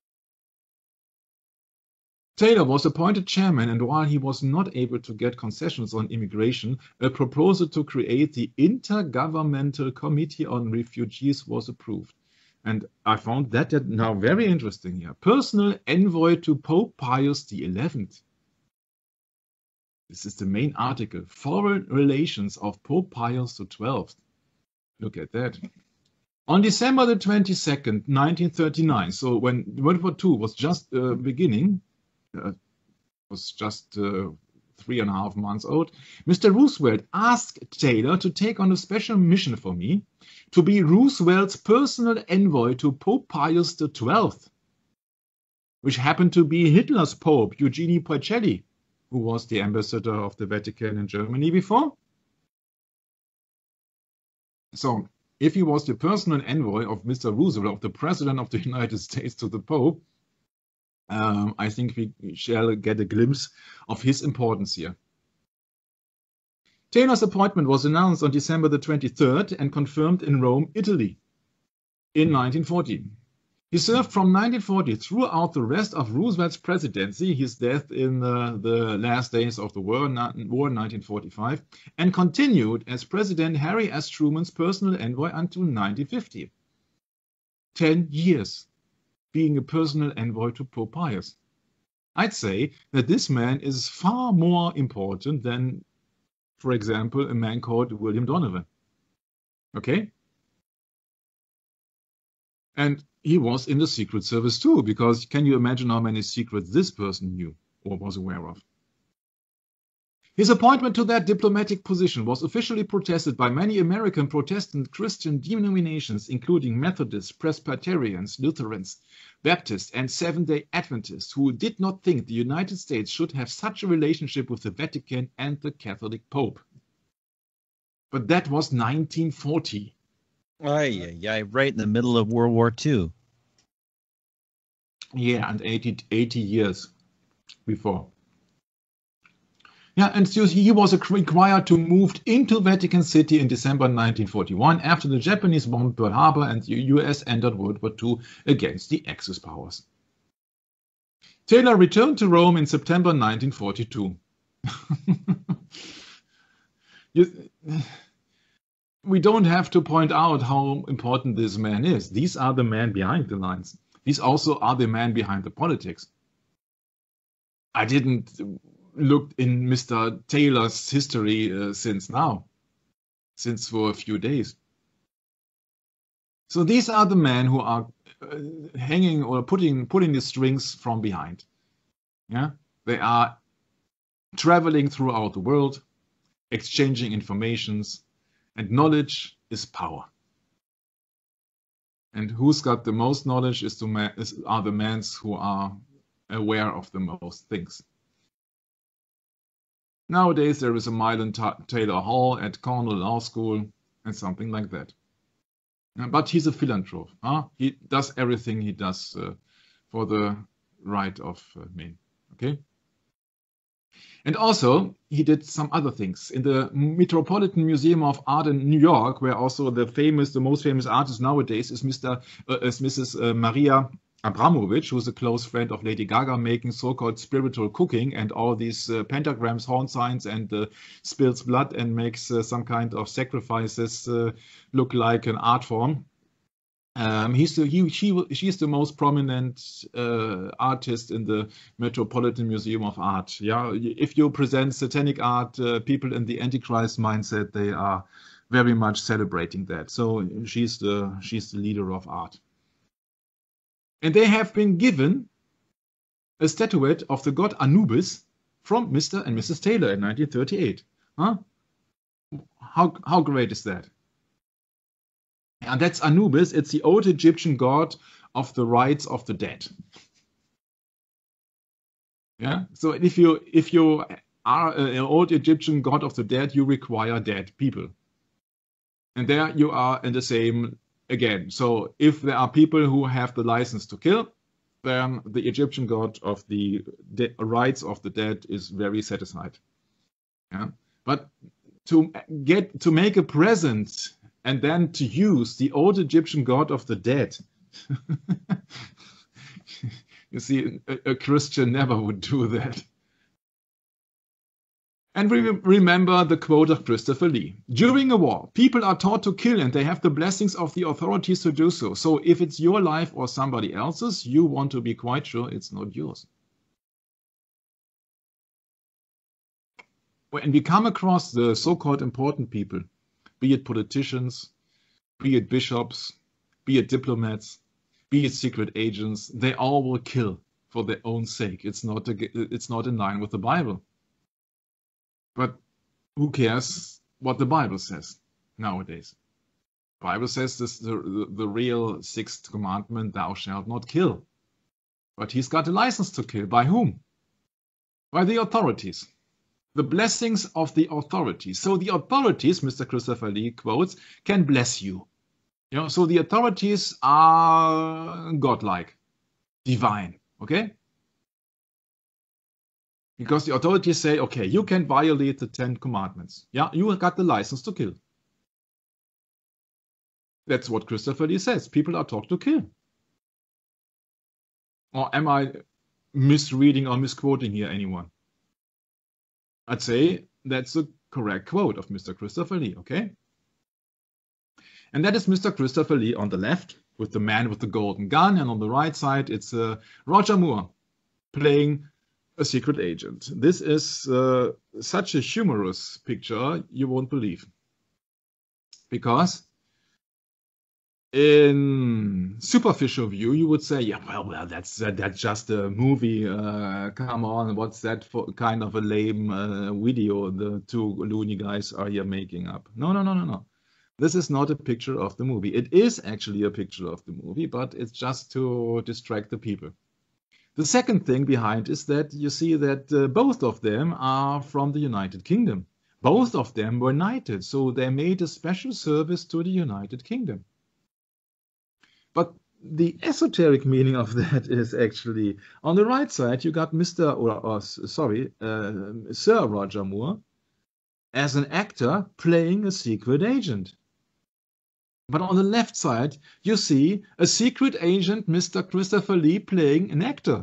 Taylor was appointed chairman, and while he was not able to get concessions on immigration, a proposal to create the Intergovernmental Committee on Refugees was approved. And I found that now very interesting here. Personal envoy to Pope Pius the eleventh. This is the main article. Foreign relations of Pope Pius the twelfth. Look at that. On December the twenty-second, nineteen thirty-nine, so when World War Two was just uh, beginning, uh, was just uh, three and a half months old, Mister Roosevelt asked Taylor to take on a special mission for me, to be Roosevelt's personal envoy to Pope Pius the twelfth, which happened to be Hitler's Pope, Eugene Pacelli, who was the ambassador of the Vatican in Germany before. So, if he was the personal envoy of Mister Roosevelt, of the President of the United States to the Pope, um, I think we shall get a glimpse of his importance here. Taylor's appointment was announced on December the twenty-third and confirmed in Rome, Italy, in nineteen forty. He served from nineteen forty throughout the rest of Roosevelt's presidency, his death in uh, the last days of the war, war in nineteen forty-five, and continued as President Harry S. Truman's personal envoy until nineteen fifty. Ten years being a personal envoy to Pope Pius. I'd say that this man is far more important than, for example, a man called William Donovan. Okay? And he was in the Secret Service too, because can you imagine how many secrets this person knew or was aware of? His appointment to that diplomatic position was officially protested by many American Protestant Christian denominations, including Methodists, Presbyterians, Lutherans, Baptists, and Seventh-day Adventists, who did not think the United States should have such a relationship with the Vatican and the Catholic Pope. But that was nineteen forty. Aye, aye, aye, right in the middle of World War Two. Yeah, and eighty, eighty years before. Yeah, and so he was required to move into Vatican City in December nineteen forty-one after the Japanese bombed Pearl Harbor and the U S entered World War Two against the Axis powers. Taylor returned to Rome in September nineteen forty-two. you, we don't have to point out how important this man is. These are the men behind the lines. These also are the men behind the politics. I didn't look in Mister Taylor's history uh, since now, since for a few days. So these are the men who are uh, hanging or putting pulling the strings from behind. Yeah, they are traveling throughout the world, exchanging informations, and knowledge is power. And who's got the most knowledge is the man, is, are the men who are aware of the most things. Nowadays, there is a Milan Taylor Hall at Cornell Law School and something like that. But he's a philanthrope. Huh? He does everything he does uh, for the right of uh, men. Okay. And also, he did some other things. In the Metropolitan Museum of Art in New York, where also the famous, the most famous artist nowadays is Mister Uh, is Missus Uh, Maria Abramovich, who's a close friend of Lady Gaga, making so-called spiritual cooking and all these uh, pentagrams, horn signs, and uh, spills blood and makes uh, some kind of sacrifices uh, look like an art form. Um, he's the, he, she, she's the most prominent uh, artist in the Metropolitan Museum of Art. Yeah, if you present satanic art, uh, people in the Antichrist mindset, they are very much celebrating that. So she's the she's the leader of art. And they have been given a statuette of the god Anubis from Mister and Missus Taylor in nineteen thirty-eight. Huh? How, how great is that? And that's Anubis. It's the old Egyptian god of the rights of the dead. Yeah. So if you if you are an old Egyptian god of the dead, you require dead people. And there you are in the same again. So if there are people who have the license to kill, then the Egyptian god of the de- rights of the dead is very satisfied. Yeah. But to get to make a present and then to use the old Egyptian god of the dead, you see, a, a Christian never would do that. And we remember the quote of Christopher Lee. During a war, people are taught to kill and they have the blessings of the authorities to do so. So if it's your life or somebody else's, you want to be quite sure it's not yours. When we come across the so-called important people, be it politicians, be it bishops, be it diplomats, be it secret agents, they all will kill for their own sake. It's not, a, it's not in line with the Bible. But who cares what the Bible says nowadays? The Bible says this the, the, the real sixth commandment, thou shalt not kill. But he's got a license to kill. By whom? By the authorities. The blessings of the authorities. So the authorities, Mister Christopher Lee quotes, can bless you. You know, so the authorities are godlike, divine, okay? Because the authorities say, okay, you can violate the Ten Commandments. Yeah, you have got the license to kill. That's what Christopher Lee says. People are taught to kill. Or am I misreading or misquoting here anyone? I'd say that's a correct quote of Mister Christopher Lee, okay? And that is Mister Christopher Lee on the left with the man with the golden gun. And on the right side, it's uh, Roger Moore playing a secret agent. This is uh, such a humorous picture you won't believe. Because in superficial view, you would say, yeah, well, well, that's uh, that's just a movie. Uh, come on, what's that for kind of a lame uh, video the two loony guys are here making up? No, no, no, no, no. This is not a picture of the movie. It is actually a picture of the movie, but it's just to distract the people. The second thing behind is that you see that uh, both of them are from the United Kingdom. Both of them were knighted, so they made a special service to the United Kingdom. But the esoteric meaning of that is actually, on the right side, you got Mister or, or sorry, uh, Sir Roger Moore as an actor playing a secret agent. But on the left side, you see a secret agent, Mister Christopher Lee, playing an actor.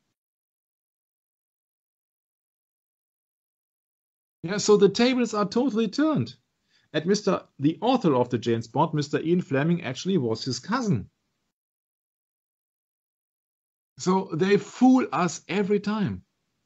Yeah, so the tables are totally turned. And Mister the author of the James Bond, Mister Ian Fleming, actually was his cousin. So they fool us every time.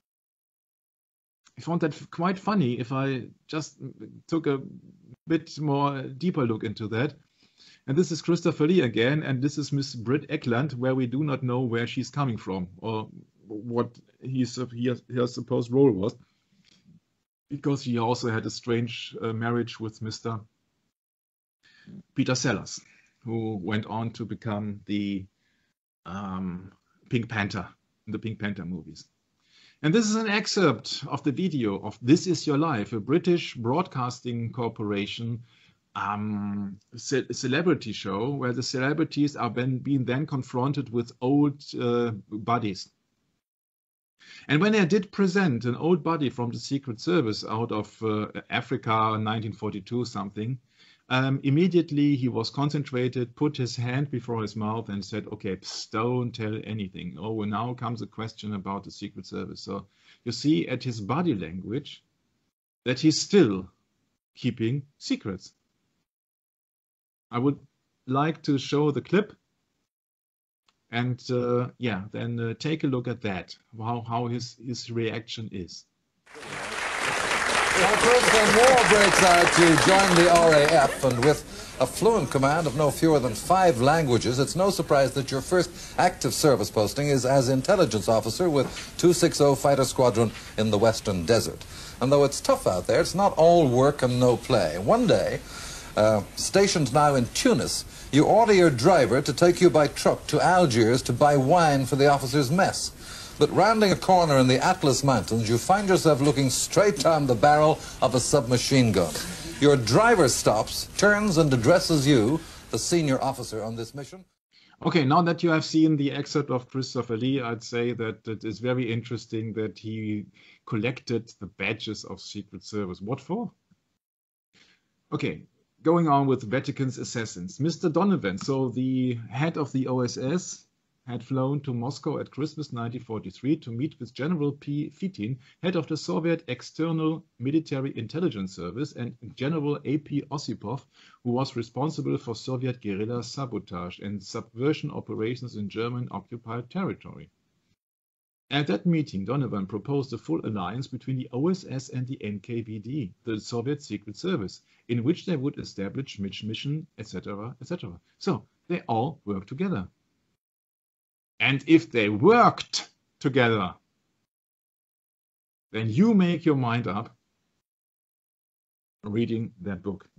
I found that quite funny if I just took a bit more deeper look into that. And this is Christopher Lee again, and this is Miss Britt Eklund, where we do not know where she's coming from or what his, her supposed role was, because he also had a strange uh, marriage with Mister Peter Sellers, who went on to become the um, Pink Panther in the Pink Panther movies. And this is an excerpt of the video of This Is Your Life, a British broadcasting corporation um, ce celebrity show where the celebrities are been, being then confronted with old uh, buddies. And when they did present an old buddy from the Secret Service out of uh, Africa in nineteen forty-two something, um, immediately he was concentrated, put his hand before his mouth and said, okay, psst, don't tell anything. Oh, and now comes a question about the Secret Service. So you see at his body language that he's still keeping secrets. I would like to show the clip. And uh, yeah, then uh, take a look at that, how, how his, his reaction is. Well, President Moore breaks out to join the R A F, and with a fluent command of no fewer than five languages, it's no surprise that your first active service posting is as intelligence officer with two sixty Fighter Squadron in the Western Desert. And though it's tough out there, it's not all work and no play. One day, uh, stationed now in Tunis, you order your driver to take you by truck to Algiers to buy wine for the officers' mess. But rounding a corner in the Atlas Mountains, you find yourself looking straight down the barrel of a submachine gun. Your driver stops, turns and addresses you, the senior officer on this mission. Okay, now that you have seen the excerpt of Christopher Lee, I'd say that it is very interesting that he collected the badges of Secret Service. What for? Okay. Going on with Vatican's assassins. Mister Donovan, so the head of the O S S, had flown to Moscow at Christmas nineteen forty-three to meet with General P. Fitin, head of the Soviet External Military Intelligence Service, and General A P Osipov, who was responsible for Soviet guerrilla sabotage and subversion operations in German-occupied territory. At that meeting, Donovan proposed a full alliance between the O S S and the N K V D, the Soviet Secret Service, in which they would establish mission, et cetera, et cetera. So they all work together. And if they worked together, then you make your mind up reading that book.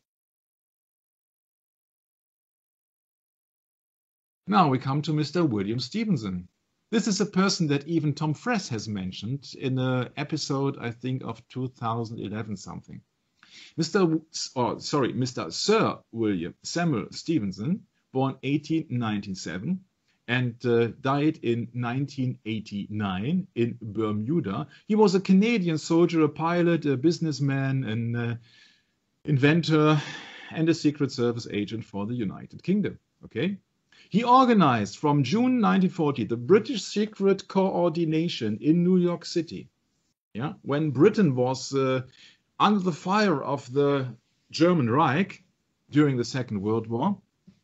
Now we come to Mister William Stevenson. This is a person that even Tom Frass has mentioned in an episode, I think, of two thousand eleven something. Mister Oh, sorry, Mister Sir William Samuel Stevenson, born eighteen ninety-seven and uh, died in nineteen eighty-nine in Bermuda. He was a Canadian soldier, a pilot, a businessman, an uh, inventor, and a Secret Service agent for the United Kingdom. Okay. He organized from June nineteen forty the British Secret Coordination in New York City. Yeah, when Britain was uh, under the fire of the German Reich during the Second World War,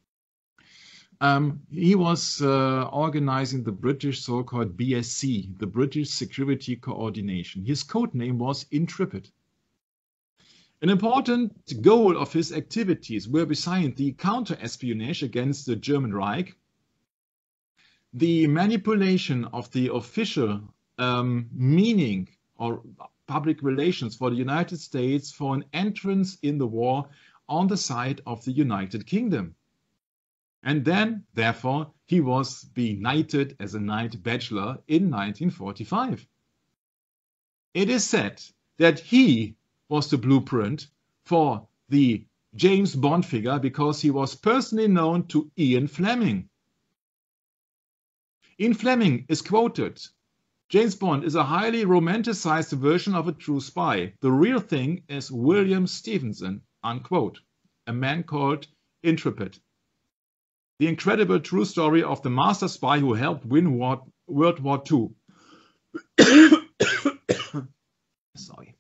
um, he was uh, organizing the British so-called B S C, the British Security Coordination. His code name was Intrepid. An important goal of his activities were beside the counter-espionage against the German Reich, the manipulation of the official um, meaning or public relations for the United States for an entrance in the war on the side of the United Kingdom. And then, therefore, he was being knighted as a Knight Bachelor in nineteen forty-five. It is said that he was the blueprint for the James Bond figure because he was personally known to Ian Fleming, Ian Fleming is quoted, James Bond is a highly romanticized version of a true spy. The real thing is William Stevenson, unquote. A man called Intrepid. The incredible true story of the master spy who helped win war, World War Two. Sorry.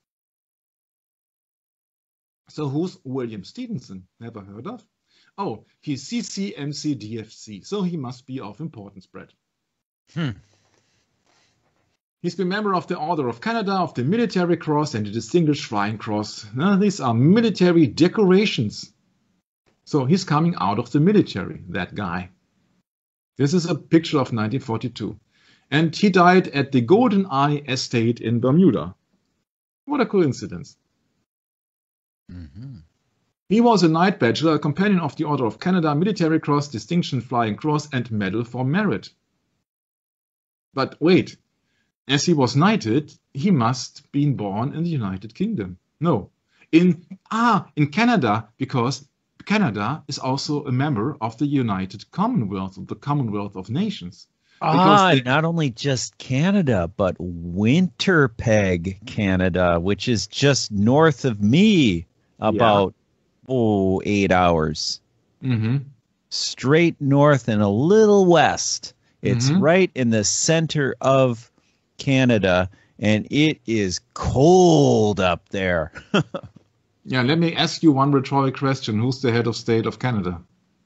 So who's William Stevenson? Never heard of? Oh, he's C C M C D F C, so he must be of importance, Brett. Hmm. He's been member of the Order of Canada, of the Military Cross, and the Distinguished Flying Cross. Now, these are military decorations. So he's coming out of the military, that guy. This is a picture of nineteen forty-two. And he died at the Golden Eye Estate in Bermuda. What a coincidence. Mm-hmm. He was a Knight Bachelor, a companion of the Order of Canada, Military Cross, Distinction Flying Cross, and Medal for Merit. But wait, as he was knighted, he must have been born in the United Kingdom. No, in ah in Canada, because Canada is also a member of the United Commonwealth, the Commonwealth of Nations. Ah, they, not only just Canada, but Winterpeg, Canada, which is just north of me, about yeah. oh eight hours. Mm-hmm. Straight north and a little west. It's mm-hmm. right in the center of Canada, and it is cold up there. Yeah, let me ask you one rhetorical question. Who's the head of state of Canada?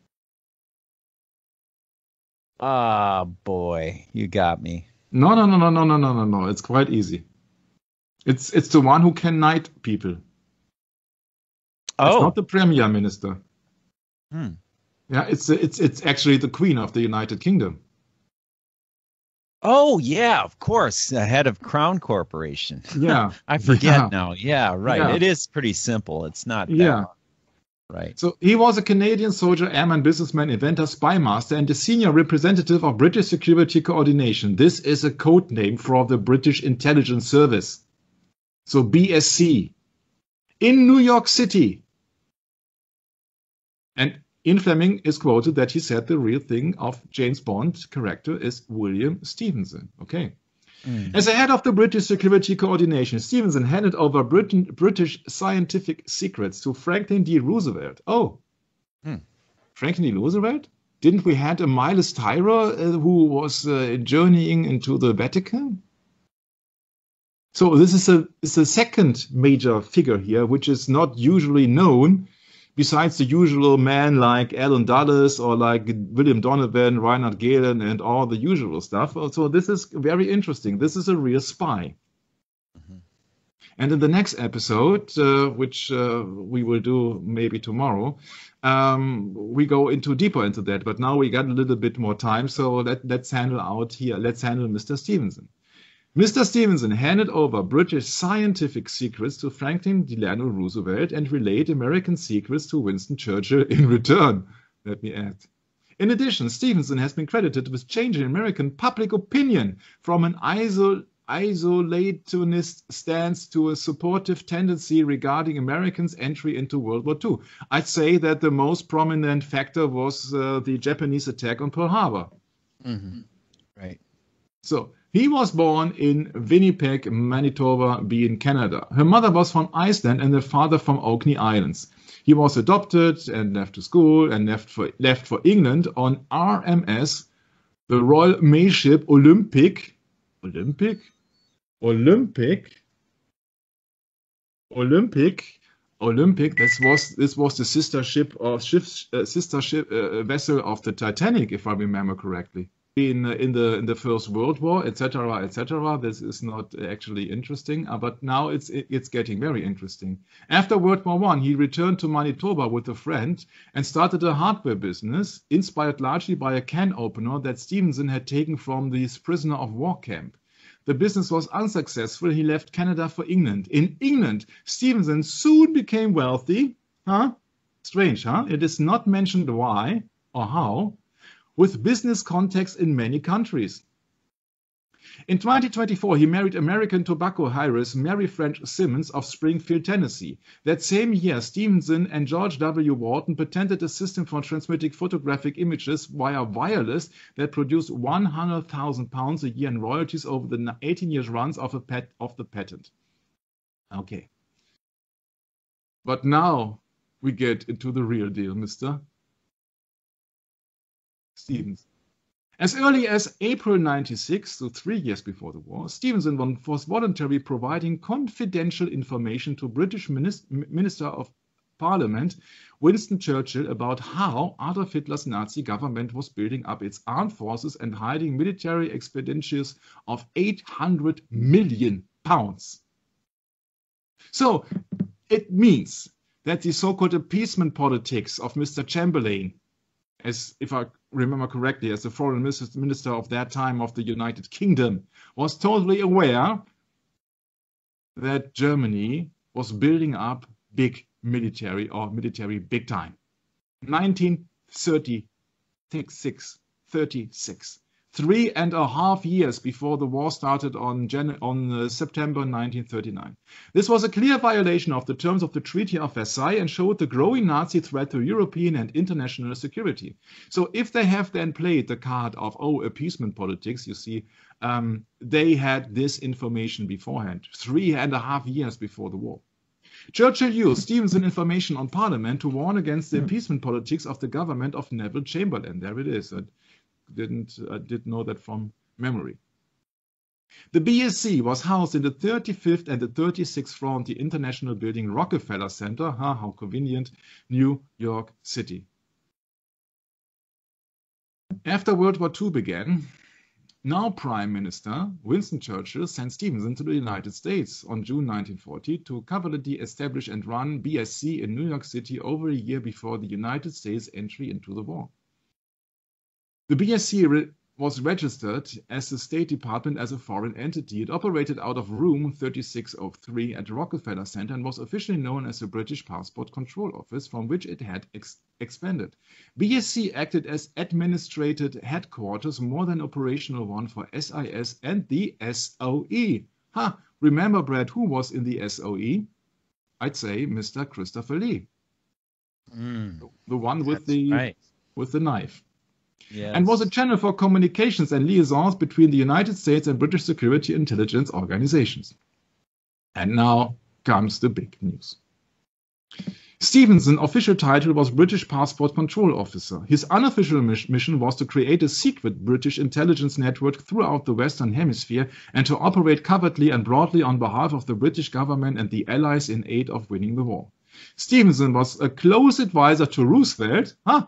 Ah, boy, you got me. No, no, no, no, no, no, no, no, no. It's quite easy. It's it's the one who can knight people. Oh, it's not the premier minister. Hmm. Yeah, it's it's it's actually the Queen of the United Kingdom. Oh, yeah, of course. The head of Crown Corporation. Yeah. I forget yeah. now. Yeah, right. Yeah. It is pretty simple. It's not that yeah. long. Right. So he was a Canadian soldier, airman, businessman, inventor, spy master, and a senior representative of British Security Coordination. This is a code name for the British Intelligence Service. So B S C. In New York City. And Ian Fleming is quoted that he said the real thing of James Bond character is William Stevenson. Okay. Mm. As a head of the British Security Coordination, Stevenson handed over Britain, British scientific secrets to Franklin D. Roosevelt. Oh, mm. Franklin D. Roosevelt? Didn't we have a Miles Tyrer uh, who was uh, journeying into the Vatican? So this is a, is a second major figure here, which is not usually known, besides the usual men like Alan Dulles or like William Donovan, Reinhard Gehlen, and all the usual stuff. So this is very interesting. This is a real spy. Mm-hmm. And in the next episode, uh, which uh, we will do maybe tomorrow, um, we go into deeper into that. But now we got a little bit more time, so let, let's handle out here. Let's handle Mister Stevenson. Mister Stevenson handed over British scientific secrets to Franklin Delano Roosevelt and relayed American secrets to Winston Churchill in return, let me add. In addition, Stevenson has been credited with changing American public opinion from an isol isolationist stance to a supportive tendency regarding Americans' entry into World War Two. I'd say that the most prominent factor was uh, the Japanese attack on Pearl Harbor. Mm-hmm. Right. So, he was born in Winnipeg, Manitoba, being Canada. Her mother was from Iceland and her father from Orkney Islands. He was adopted and left to school and left for, left for England on R M S, the Royal Mail Ship Olympic. Olympic? Olympic? Olympic? Olympic. This was this was the sister ship or ship, uh, sister ship uh, vessel of the Titanic, if I remember correctly. In, in the in the First World War, et cetera, et cetera. This is not actually interesting, uh, but now it's it's getting very interesting. After World War One, he returned to Manitoba with a friend and started a hardware business, inspired largely by a can opener that Stevenson had taken from this prisoner of war camp. The business was unsuccessful. He left Canada for England. In England, Stevenson soon became wealthy. Huh? Strange, huh? It is not mentioned why or how. With business contacts in many countries. In twenty twenty-four, he married American tobacco heiress Mary French Simmons of Springfield, Tennessee. That same year, Stevenson and George W. Wharton patented a system for transmitting photographic images via wireless that produced one hundred thousand pounds a year in royalties over the eighteen years runs of, a pet, of the patent. Okay. But now we get into the real deal, Mister Stevens. As early as April ninety-six, so three years before the war, Stevenson was voluntarily providing confidential information to British Minister of Parliament Winston Churchill about how Adolf Hitler's Nazi government was building up its armed forces and hiding military expenditures of eight hundred million pounds. So it means that the so-called appeasement politics of Mister Chamberlain, as if I remember correctly, as the foreign minister of that time of the United Kingdom, was totally aware that Germany was building up big military or military big time. nineteen thirty-six, thirty-six. Three and a half years before the war started on, Jan on uh, September nineteen thirty-nine. This was a clear violation of the terms of the Treaty of Versailles and showed the growing Nazi threat to European and international security. So if they have then played the card of, oh, appeasement politics, you see, um, they had this information beforehand, three and a half years before the war. Churchill used Stevenson information on Parliament to warn against the appeasement politics of the government of Neville Chamberlain. There it is. Didn't I did know that from memory. The B S C was housed in the thirty-fifth and the thirty-sixth floor of the International Building Rockefeller Center, ha, how convenient, New York City. After World War Two began, now Prime Minister Winston Churchill sent Stevenson to the United States on June nineteen forty to covertly establish and run B S C in New York City over a year before the United States' entry into the war. The B S C re was registered as the State Department as a foreign entity. It operated out of room thirty-six oh three at the Rockefeller Center and was officially known as the British Passport Control Office, from which it had ex expanded. B S C acted as administrative headquarters more than operational one for S I S and the S O E. Ha! Remember, Brad, who was in the S O E? I'd say Mister Christopher Lee. Mm, the one with the, right. with the knife. Yes. And was a channel for communications and liaisons between the United States and British security intelligence organizations. And now comes the big news. Stevenson's official title was British Passport Control Officer. His unofficial mission was to create a secret British intelligence network throughout the Western Hemisphere and to operate covertly and broadly on behalf of the British government and the Allies in aid of winning the war. Stevenson was a close advisor to Roosevelt, huh?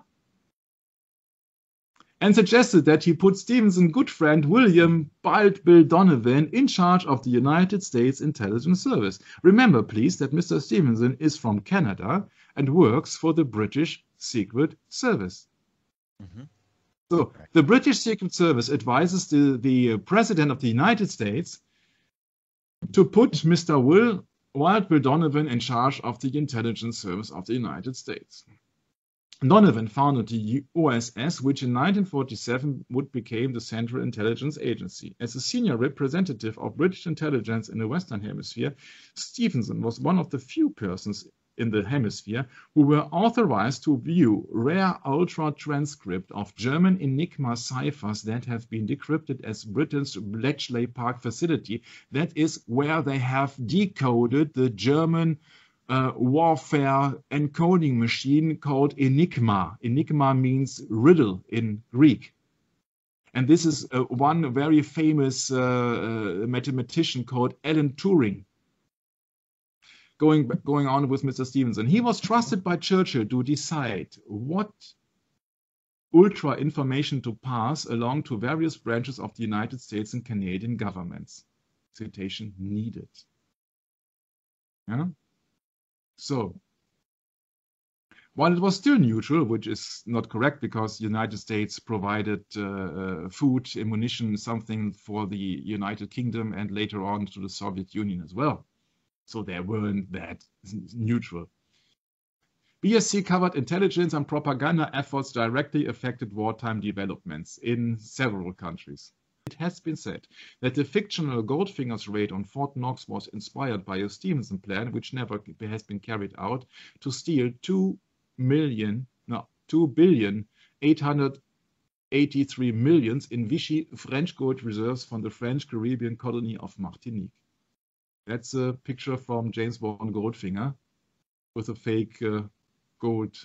and suggested that he put Stevenson's good friend William Wild Bill Donovan in charge of the United States Intelligence Service. Remember, please, that Mister Stevenson is from Canada and works for the British Secret Service. Mm-hmm. So the British Secret Service advises the, the President of the United States to put Mister Will, Wild Bill Donovan in charge of the Intelligence Service of the United States. Donovan founded the O S S, which in nineteen forty-seven would become the Central Intelligence Agency. As a senior representative of British intelligence in the Western Hemisphere, Stevenson was one of the few persons in the hemisphere who were authorized to view rare ultra transcript of German Enigma ciphers that have been decrypted as Britain's Bletchley Park facility. That is where they have decoded the German Uh, warfare encoding machine called Enigma. Enigma means riddle in Greek. And this is uh, one very famous uh, uh, mathematician called Alan Turing. Going, going on with Mister Stevenson. He was trusted by Churchill to decide what ultra information to pass along to various branches of the United States and Canadian governments. Citation needed. Yeah? So, while it was still neutral, which is not correct because the United States provided uh, uh, food, ammunition, something for the United Kingdom and later on to the Soviet Union as well. So they weren't that neutral. B S C covered intelligence and propaganda efforts directly affected wartime developments in several countries. It has been said that the fictional Goldfinger's raid on Fort Knox was inspired by a Stevenson plan, which never has been carried out, to steal two million, no, two billion eight hundred eighty-three millions in Vichy French gold reserves from the French Caribbean colony of Martinique. That's a picture from James Bond Goldfinger with a fake uh, gold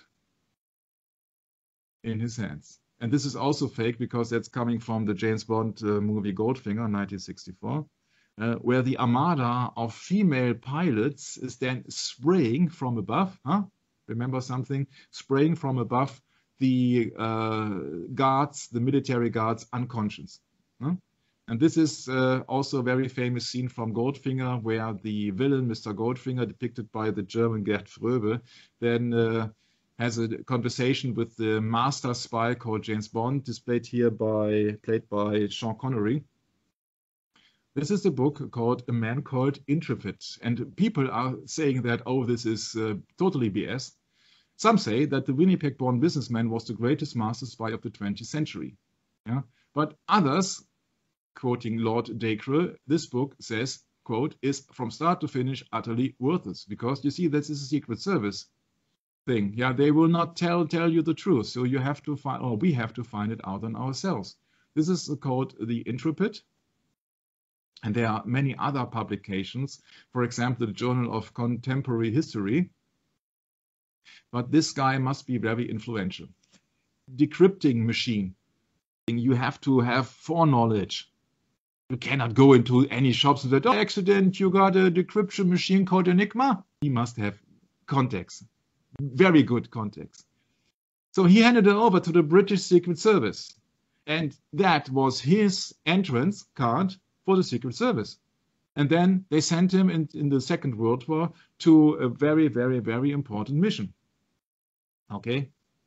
in his hands. And this is also fake because that's coming from the James Bond uh, movie Goldfinger, nineteen sixty-four, uh, where the armada of female pilots is then spraying from above, huh? Remember something? Spraying from above the uh, guards, the military guards, unconscious. Huh? And this is uh, also a very famous scene from Goldfinger, where the villain, Mister Goldfinger, depicted by the German Gerd Fröbe, then uh, has a conversation with the master spy called James Bond, displayed here by, played by Sean Connery. This is a book called A Man Called Intrepid. And people are saying that, oh, this is uh, totally B S. Some say that the Winnipeg-born businessman was the greatest master spy of the twentieth century. Yeah? But others, quoting Lord Dacre, this book says, quote, is from start to finish utterly worthless. Because you see, this is a Secret Service thing. Yeah, they will not tell tell you the truth. So you have to find, or we have to find it out on ourselves. This is called The Intrepid. And there are many other publications. For example, the Journal of Contemporary History. But this guy must be very influential. Decrypting machine. You have to have foreknowledge. You cannot go into any shops and say, oh, accident, you got a decryption machine called Enigma. He must have context. Very good context. So he handed it over to the British Secret Service. And that was his entrance card for the Secret Service. And then they sent him in, in the Second World War to a very, very, very important mission. Okay?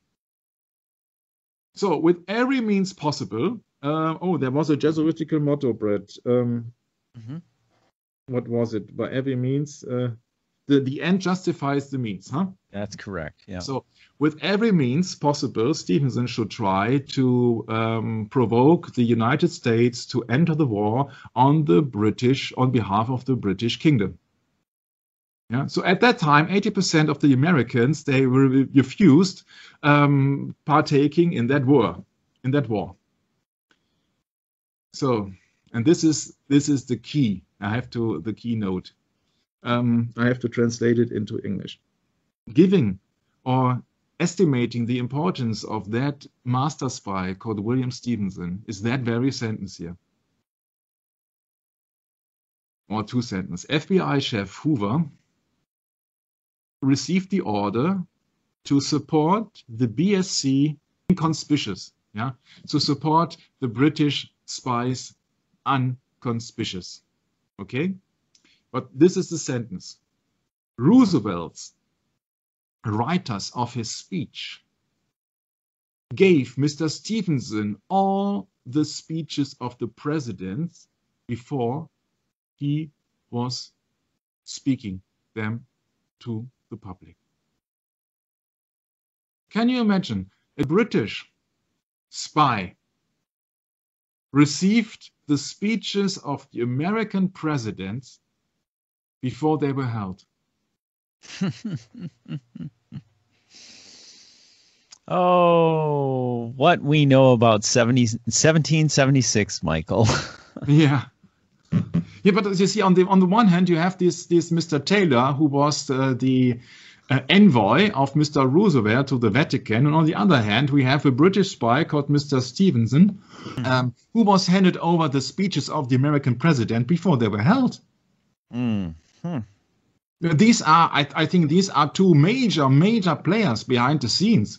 So with every means possible, uh, oh, there was a Jesuitical motto, Brett. Um, mm-hmm. What was it? By every means, uh, the, the end justifies the means, huh? That's correct, yeah. So with every means possible, Stevenson should try to um, provoke the United States to enter the war on the British, on behalf of the British Kingdom. Yeah. So at that time, eighty percent of the Americans, they were refused um, partaking in that war, in that war. So, and this is this is the key. I have to the keynote. Um, I have to translate it into English. Giving or estimating the importance of that master spy called William Stevenson is that very sentence here. Or two sentences. F B I Chef Hoover received the order to support the B S C inconspicuous, yeah, to support the British spies unconspicuous, okay? But this is the sentence. Roosevelt's writers of his speech gave Mister Stevenson all the speeches of the presidents before he was speaking them to the public. Can you imagine a British spy received the speeches of the American presidents before they were held? Oh, what we know about seventeen seventy-six, Michael. Yeah. Yeah, but you see, on the on the one hand, you have this this Mister Taylor, who was uh, the uh, envoy of Mister Roosevelt to the Vatican, and on the other hand, we have a British spy called Mister Stevenson, um, who was handed over the speeches of the American president before they were held. Mm-hmm. These are, I, I think, these are two major, major players behind the scenes.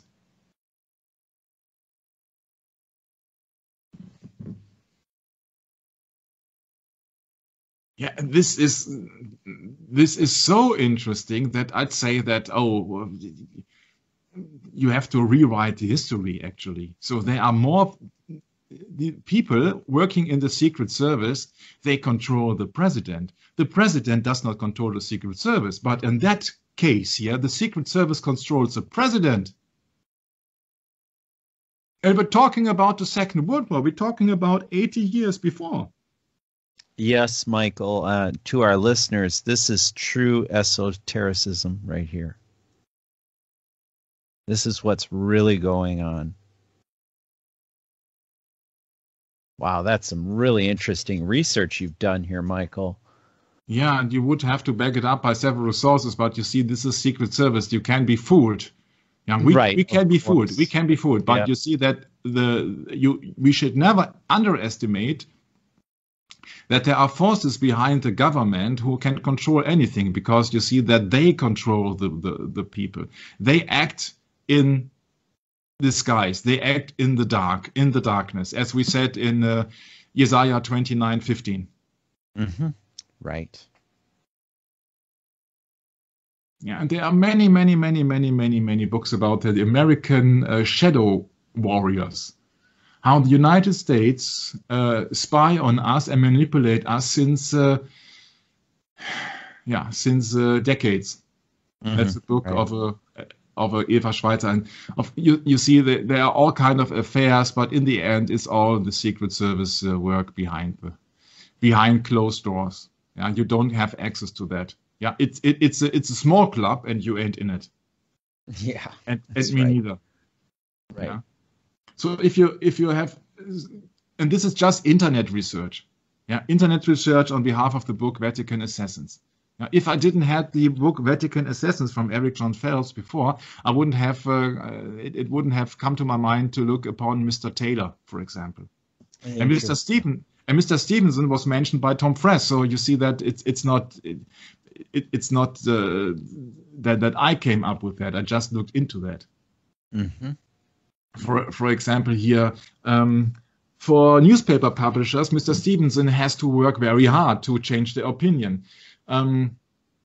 Yeah, this is this is so interesting that I'd say that, oh, you have to rewrite the history, actually. So there are more the people working in the Secret Service, they control the president. The president does not control the Secret Service, but in that case here, the Secret Service controls the president. And we're talking about the Second World War. We're talking about eighty years before. Yes, Michael. Uh, to our listeners, this is true esotericism right here. This is what's really going on. Wow, that's some really interesting research you've done here, Michael. Yeah, and you would have to back it up by several sources, but you see, this is Secret Service. You can be fooled. Yeah, we, right, we can be of course. fooled. We can be fooled, but Yeah. you see that the you we should never underestimate that there are forces behind the government who can control anything, because you see that they control the, the, the people. They act in disguise. They act in the dark, in the darkness, as we said in uh, Isaiah twenty-nine fifteen. Mm-hmm. Right. Yeah, and there are many, many, many, many, many, many books about the American uh, shadow warriors. How the United States uh, spy on us and manipulate us since, uh, yeah, since uh, decades. Mm-hmm. That's a book right. of a of a Eva Schweitzer, and of you. You see that there are all kind of affairs, but in the end, it's all the Secret Service uh, work behind the behind closed doors. Yeah, you don't have access to that. Yeah, it's it, it's a it's a small club, and you ain't in it. Yeah, and, and me right. neither. Right. Yeah? So if you if you have, and this is just internet research, yeah, internet research on behalf of the book Vatican Assassins. Now, if I didn't have the book Vatican Assassins from Eric John Phelps before, I wouldn't have uh, it, it wouldn't have come to my mind to look upon Mister Taylor, for example, and Mister Stephen and Mister Stevenson was mentioned by Tom Frass. So you see that it's it's not it, it, it's not uh, that that I came up with that. I just looked into that. Mm-hmm. For for example, here. Um, For newspaper publishers, Mister Stevenson has to work very hard to change their opinion. Um,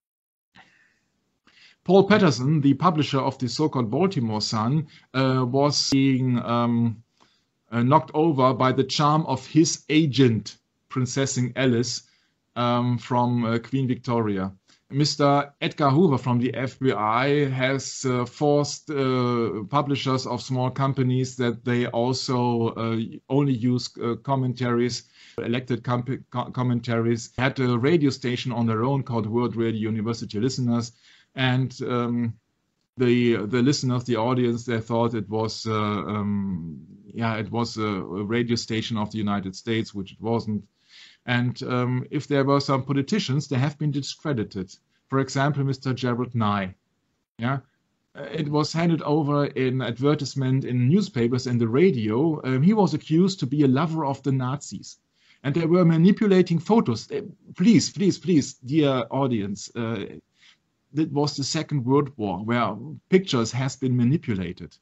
Paul Patterson, the publisher of the so-called Baltimore Sun, uh, was being um, uh, knocked over by the charm of his agent, Princess Alice, um, from uh, Queen Victoria. Mister Edgar Hoover from the F B I has uh, forced uh, publishers of small companies that they also uh, only use uh, commentaries, elected com commentaries, had a radio station on their own called World Radio University Listeners. And um, the the listeners, the audience, they thought it was, uh, um, yeah, it was a, a radio station of the United States, which it wasn't. And um, if there were some politicians, they have been discredited. For example, Mister Gerald Nye. Yeah, it was handed over in advertisement in newspapers and the radio. Um, he was accused to be a lover of the Nazis, and they were manipulating photos. Please, please, please, dear audience, uh, that was the Second World War, where pictures has been manipulated.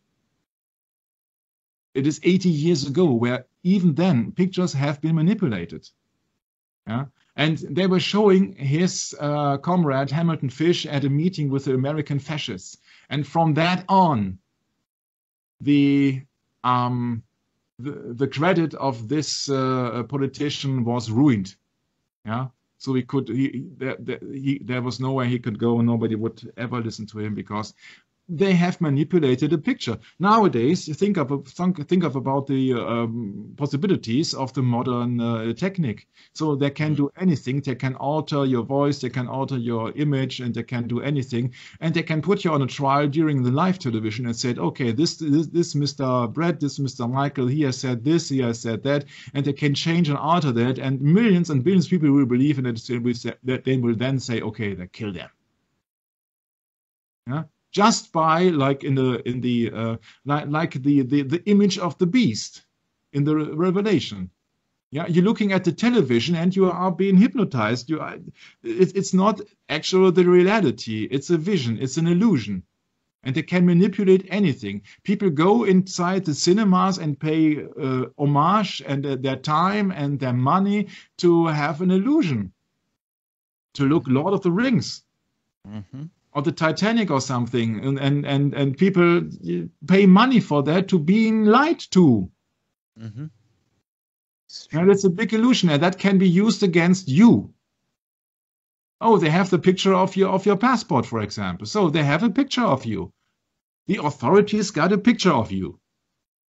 It is eighty years ago, where even then pictures have been manipulated. Yeah. And they were showing his uh, comrade Hamilton Fish at a meeting with the American fascists. And from that on, the um, the, the credit of this uh, politician was ruined. Yeah. So he could he there, there, he there was nowhere he could go, and nobody would ever listen to him because they have manipulated a picture. Nowadays, you think of think of about the um, possibilities of the modern uh, technique. So they can do anything. They can alter your voice. They can alter your image, and they can do anything. And they can put you on a trial during the live television and said, okay, this this, this Mister Brett, this Mister Michael, he has said this, he has said that, and they can change and alter that, and millions and billions of people will believe in it. That they will then say, okay, they kill them. Yeah. Just by like in the in the uh, like like the, the the image of the beast in the Revelation, yeah, you're looking at the television and you are being hypnotized. You are, it, it's not actual the reality. It's a vision. It's an illusion, and they can manipulate anything. People go inside the cinemas and pay uh, homage and uh, their time and their money to have an illusion, to look Lord of the Rings. Mm-hmm. Or the Titanic or something, and, and, and, and people pay money for that to being lied to. Mm-hmm. Now, that's a big illusion, and that can be used against you. Oh, they have the picture of your of your passport, for example. So they have a picture of you. The authorities got a picture of you.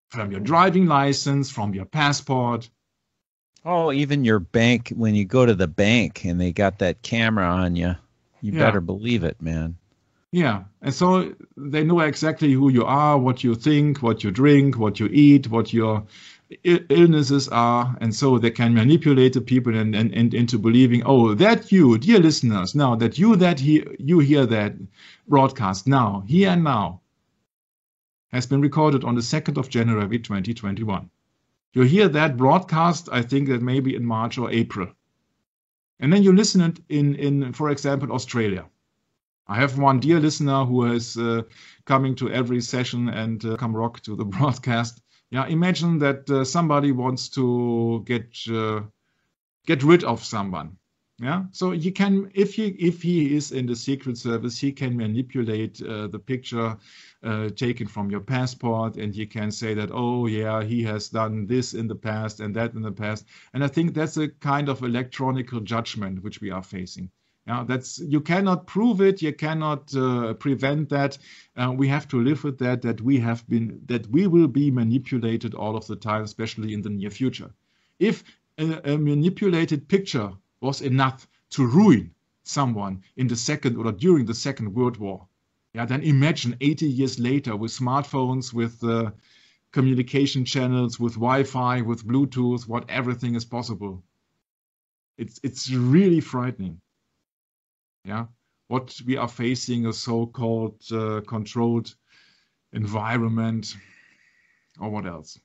from your driving license, from your passport. Oh, even your bank, when you go to the bank and they got that camera on you, you Yeah. better believe it, man. Yeah, and so they know exactly who you are, what you think, what you drink, what you eat, what your I- illnesses are, and so they can manipulate the people and, and, and into believing, oh, that you, dear listeners, now that you that he, you hear that broadcast now, here and now, has been recorded on the second of January twenty twenty-one. You hear that broadcast, I think that maybe in March or April. And then you listen it in, in for example, Australia. I have one dear listener who is uh, coming to every session and uh, come rock to the broadcast. Yeah, imagine that uh, somebody wants to get uh, get rid of someone. Yeah, so he can, if he if he is in the Secret Service, he can manipulate uh, the picture uh, taken from your passport, and he can say that, oh yeah, he has done this in the past and that in the past. And I think that's a kind of electronic judgment which we are facing. Yeah, that's, you cannot prove it, you cannot uh, prevent that. Uh, we have to live with that. That we have been, that we will be manipulated all of the time, especially in the near future. If a, a manipulated picture was enough to ruin someone in the second or during the Second World War, yeah, then imagine eighty years later with smartphones, with uh, communication channels, with Wi-Fi, with Bluetooth, what everything is possible. It's it's really frightening. Yeah, what we are facing, a so-called uh, controlled environment, or what else?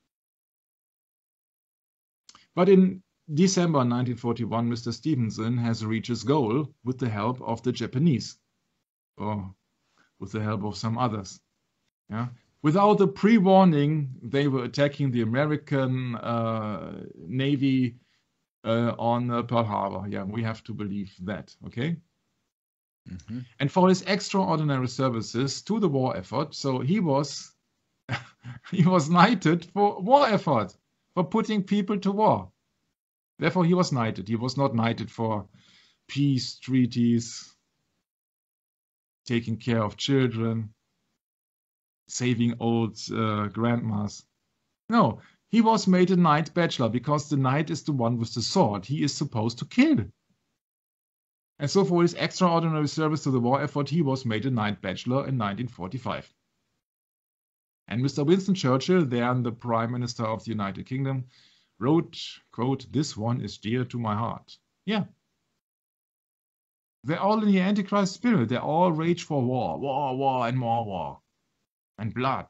But in December nineteen forty-one, Mister Stevenson has reached his goal with the help of the Japanese, or with the help of some others. Yeah, without a pre-warning, they were attacking the American uh, Navy uh, on uh, Pearl Harbor. Yeah, we have to believe that. Okay. Mm-hmm. And for his extraordinary services to the war effort, so he was he was knighted for war effort, for putting people to war. Therefore, he was knighted. He was not knighted for peace treaties, taking care of children, saving old uh, grandmas. No, he was made a knight bachelor because the knight is the one with the sword. He is supposed to kill. And so for his extraordinary service to the war effort, he was made a Knight Bachelor in nineteen forty-five. And Mister Winston Churchill, then the Prime Minister of the United Kingdom, wrote, quote, "This one is dear to my heart." Yeah. They're all in the Antichrist spirit. They all rage for war, war, war, and more war. And blood.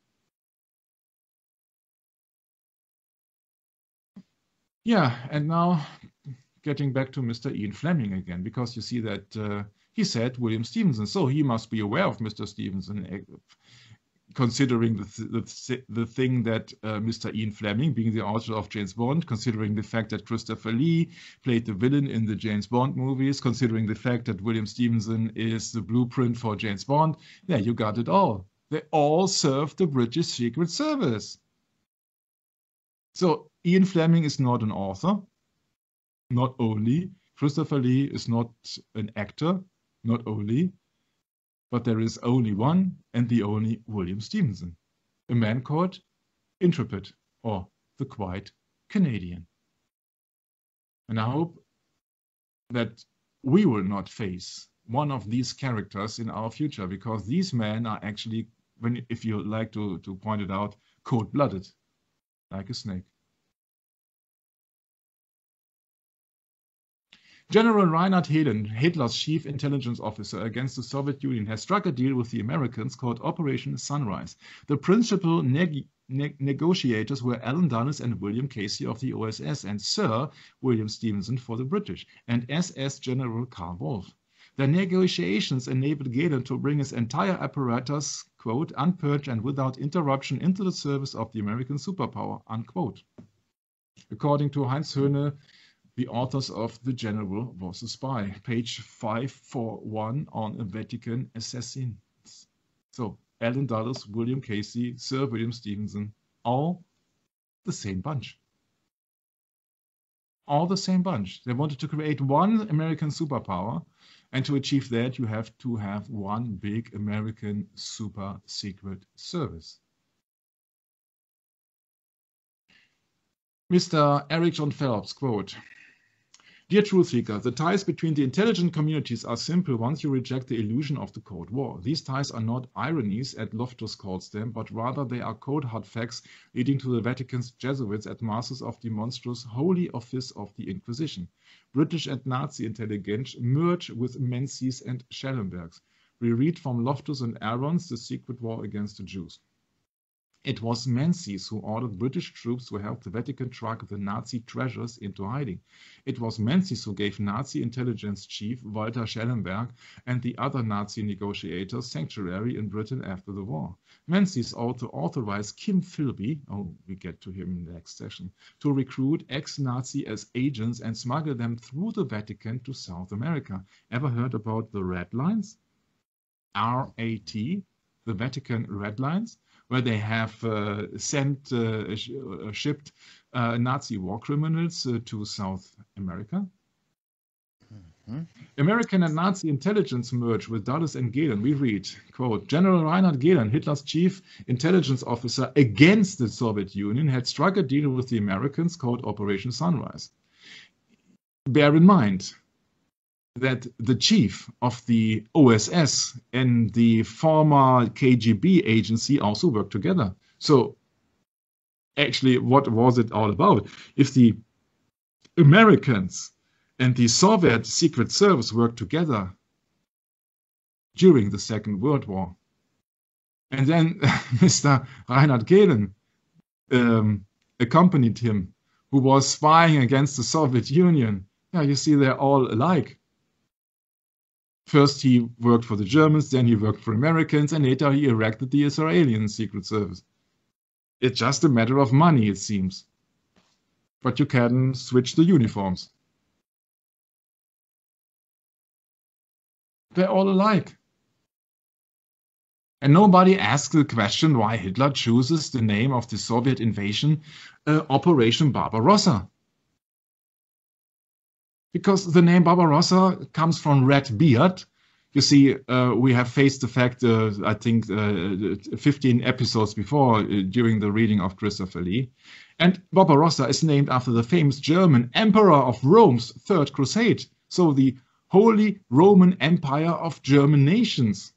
Yeah, and now getting back to Mister Ian Fleming again, because you see that uh, he said William Stevenson, so he must be aware of Mister Stevenson, uh, considering the, th the, th the thing that uh, Mister Ian Fleming, being the author of James Bond, considering the fact that Christopher Lee played the villain in the James Bond movies, considering the fact that William Stevenson is the blueprint for James Bond, yeah, you got it all. They all serve the British Secret Service. So Ian Fleming is not an author. Not only, Christopher Lee is not an actor, not only, but there is only one and the only William Stevenson, a man called Intrepid, or the Quiet Canadian. And I hope that we will not face one of these characters in our future, because these men are actually, when if you like to, to point it out, cold-blooded, like a snake. General Reinhard Hehlen, Hitler's chief intelligence officer against the Soviet Union, has struck a deal with the Americans called Operation Sunrise. The principal neg ne negotiators were Alan Dulles and William Casey of the O S S, and Sir William Stevenson for the British, and S S General Karl Wolff. The negotiations enabled Gehlen to bring his entire apparatus, quote, unpurged and without interruption into the service of the American superpower, unquote. According to Heinz Höhne, the authors of The General Was a Spy, page five forty-one on a Vatican assassin. So, Alan Dulles, William Casey, Sir William Stevenson, all the same bunch. All the same bunch. They wanted to create one American superpower, and to achieve that, you have to have one big American super secret service. Mister Eric John Phelps, quote, "Dear truth seeker, the ties between the intelligent communities are simple once you reject the illusion of the Cold War. These ties are not ironies, as Loftus calls them, but rather they are cold hard facts leading to the Vatican's Jesuits as masters of the monstrous Holy Office of the Inquisition. British and Nazi intelligence merge with Menzies and Schellenbergs. We read from Loftus and Aaron's The Secret War Against the Jews. It was Menzies who ordered British troops to help the Vatican track the Nazi treasures into hiding. It was Menzies who gave Nazi intelligence chief Walter Schellenberg and the other Nazi negotiators sanctuary in Britain after the war. Menzies also authorized Kim Philby, oh, we get to him in the next session, to recruit ex-Nazi as agents and smuggle them through the Vatican to South America. Ever heard about the Red Lines? R A T, the Vatican Red Lines, where they have uh, sent, uh, sh uh, shipped uh, Nazi war criminals uh, to South America. Mm-hmm. American and Nazi intelligence merge with Dulles and Gehlen. We read, quote, General Reinhard Gehlen, Hitler's chief intelligence officer against the Soviet Union, had struck a deal with the Americans called Operation Sunrise. Bear in mind that the chief of the O S S and the former K G B agency also worked together. So actually, what was it all about? If the Americans and the Soviet Secret Service worked together during the Second World War, and then Mister Reinhard Gehlen um, accompanied him, who was spying against the Soviet Union, yeah, you see, they're all alike. First he worked for the Germans, then he worked for Americans, and later he erected the Israeli Secret Service. It's just a matter of money, it seems. But you can switch the uniforms. They're all alike. And nobody asks the question why Hitler chooses the name of the Soviet invasion, uh, Operation Barbarossa. Because the name Barbarossa comes from red beard. You see, uh, we have faced the fact, uh, I think, uh, fifteen episodes before uh, during the reading of Christopher Lee. And Barbarossa is named after the famous German emperor of Rome's Third Crusade. So the Holy Roman Empire of German nations.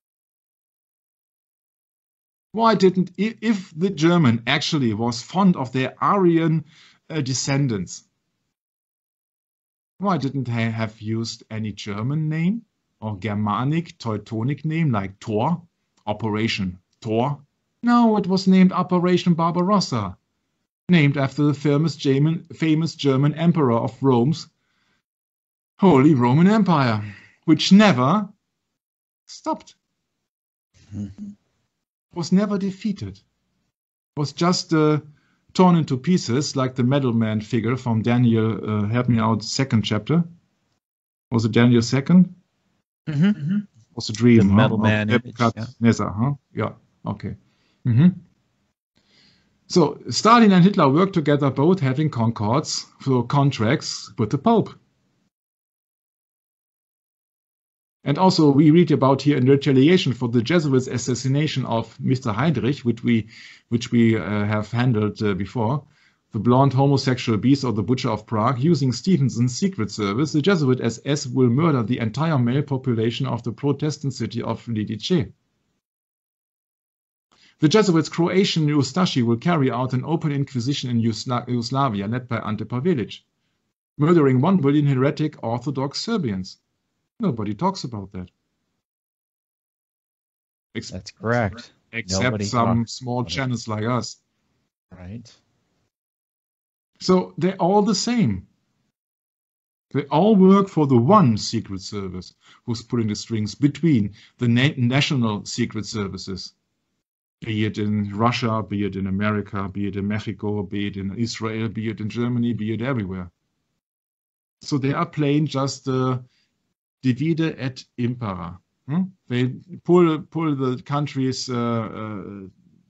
Why didn't, if the German actually was fond of their Aryan uh, descendants, why didn't they have used any German name or Germanic, Teutonic name like Thor, Operation Thor? No, it was named Operation Barbarossa, named after the famous German, famous German emperor of Rome's Holy Roman Empire, which never stopped, mm-hmm. was never defeated, was just uh, torn into pieces, like the Metal Man figure from Daniel, uh, help me out, second chapter. Was it Daniel second? Mm-hmm. Mm-hmm. Was a dream. The huh? Metal Man image, yeah. Nessa, huh? Yeah, okay. Mm-hmm. So Stalin and Hitler worked together, both having concords for contracts with the Pope. And also we read about here in retaliation for the Jesuits' assassination of Mister Heinrich, which we, which we uh, have handled uh, before, the blonde homosexual beast or the Butcher of Prague, using Stevenson's secret service, the Jesuit S S will murder the entire male population of the Protestant city of Lidice. The Jesuits' Croatian Ustashi will carry out an open inquisition in Yugoslavia led by Ante Pavelic, murdering one billion heretic Orthodox Serbians. Nobody talks about that. Ex That's correct. Except Nobody some small channels like us. Right. So they're all the same. They all work for the one secret service who's pulling the strings between the na national secret services. Be it in Russia, be it in America, be it in Mexico, be it in Israel, be it in Germany, be it everywhere. So they are playing just the uh, divide et impera. Hmm? They pull pull the countries uh, uh,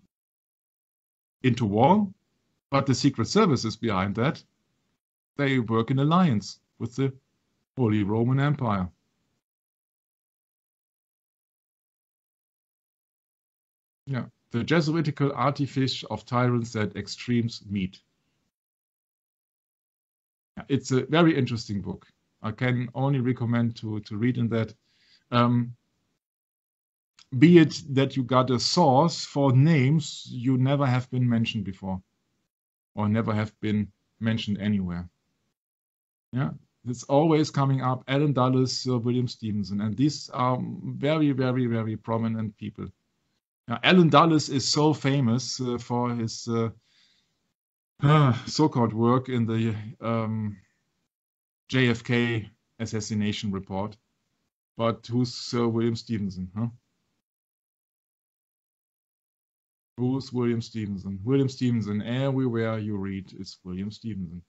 into war, but the secret services behind that, they work in alliance with the Holy Roman Empire. Yeah, the Jesuitical artifice of tyrants that extremes meet. It's a very interesting book. I can only recommend to, to read in that. Um, be it that you got a source for names you never have been mentioned before or never have been mentioned anywhere. Yeah, it's always coming up, Alan Dulles, uh, William Stevenson, and these are very, very, very prominent people. Now, Alan Dulles is so famous uh, for his uh, uh, so-called work in the um, J F K assassination report. But who's uh, William Stevenson? Huh? Who's William Stevenson? William Stevenson, everywhere you read is William Stevenson.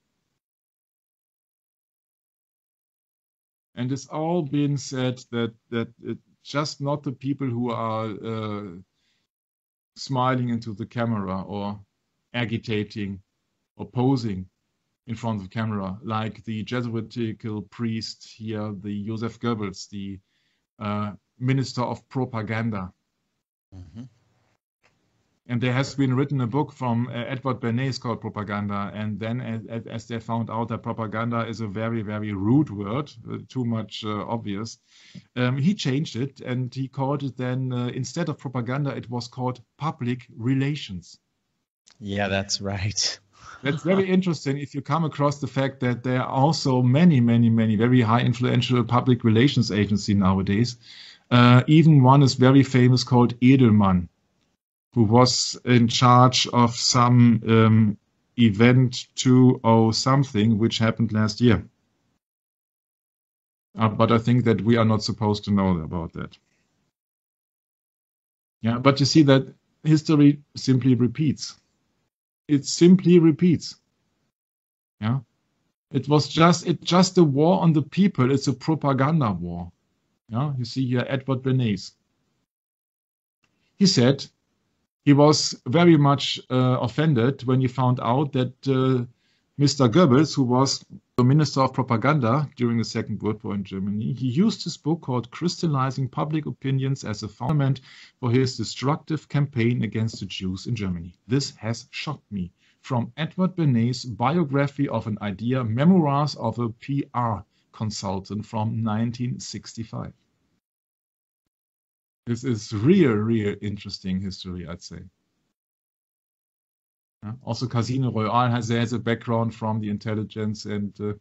And it's all been said that that it's just not the people who are uh, smiling into the camera or agitating or posing in front of the camera, like the Jesuitical priest here, the Joseph Goebbels, the uh, minister of propaganda. Mm-hmm. And there has been written a book from uh, Edward Bernays called Propaganda. And then as, as they found out that propaganda is a very, very rude word, uh, too much uh, obvious, um, he changed it and he called it then, uh, instead of propaganda, it was called public relations. Yeah, that's right. That's very interesting if you come across the fact that there are also many, many, many very high influential public relations agencies nowadays. Uh, even one is very famous called Edelmann, who was in charge of some um, event two oh something, which happened last year. Uh, but I think that we are not supposed to know about that. Yeah, but you see that history simply repeats. It simply repeats. Yeah, it was just it just a war on the people. It's a propaganda war. Yeah, you see here Edward Bernays. He said he was very much uh, offended when he found out that uh, Mister Goebbels, who was the Minister of Propaganda during the Second World War in Germany, he used his book called Crystallizing Public Opinions as a fundament for his destructive campaign against the Jews in Germany. This has shocked me. From Edward Bernays' biography of an idea, memoirs of a P R consultant from nineteen sixty-five. This is real, real interesting history, I'd say. Yeah. Also, Casino Royale has, has a background from the intelligence, and uh,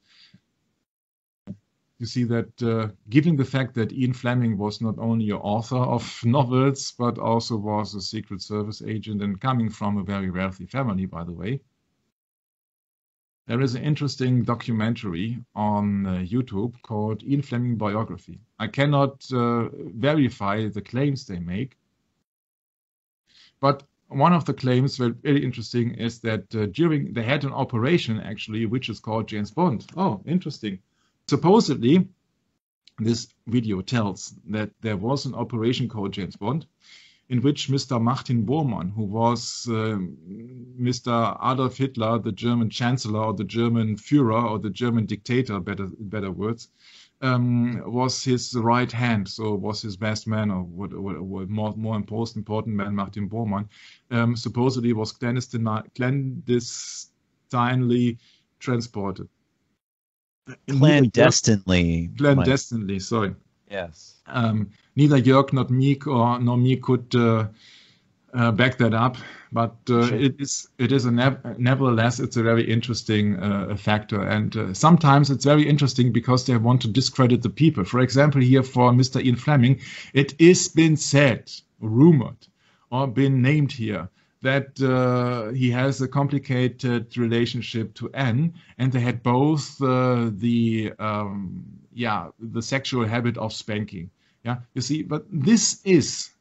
you see that uh, given the fact that Ian Fleming was not only an author of novels, but also was a Secret Service agent and coming from a very wealthy family, by the way. There is an interesting documentary on uh, YouTube called Ian Fleming Biography. I cannot uh, verify the claims they make, but one of the claims, very, very interesting, is that uh, during they had an operation actually, which is called James Bond. Oh, interesting. Supposedly, this video tells that there was an operation called James Bond, in which Mister Martin Bormann, who was uh, Mister Adolf Hitler, the German Chancellor, or the German Führer, or the German dictator, better better words, um, was his right hand, so was his best man, or what, what, what more more important important man, Martin Bormann, um, supposedly was clandestine, clandestinely transported. Clandestinely. Clandestinely, sorry. Yes. Um, neither Jörg nor me, or, nor me could uh, uh, back that up, but uh, sure. it is it is a ne nevertheless it's a very interesting uh, factor, and uh, sometimes it's very interesting because they want to discredit the people. For example, here for Mister Ian Fleming, it is been said, rumored, or been named here that uh, he has a complicated relationship to Anne, and they had both uh, the um, yeah the sexual habit of spanking. Yeah, you see, but this is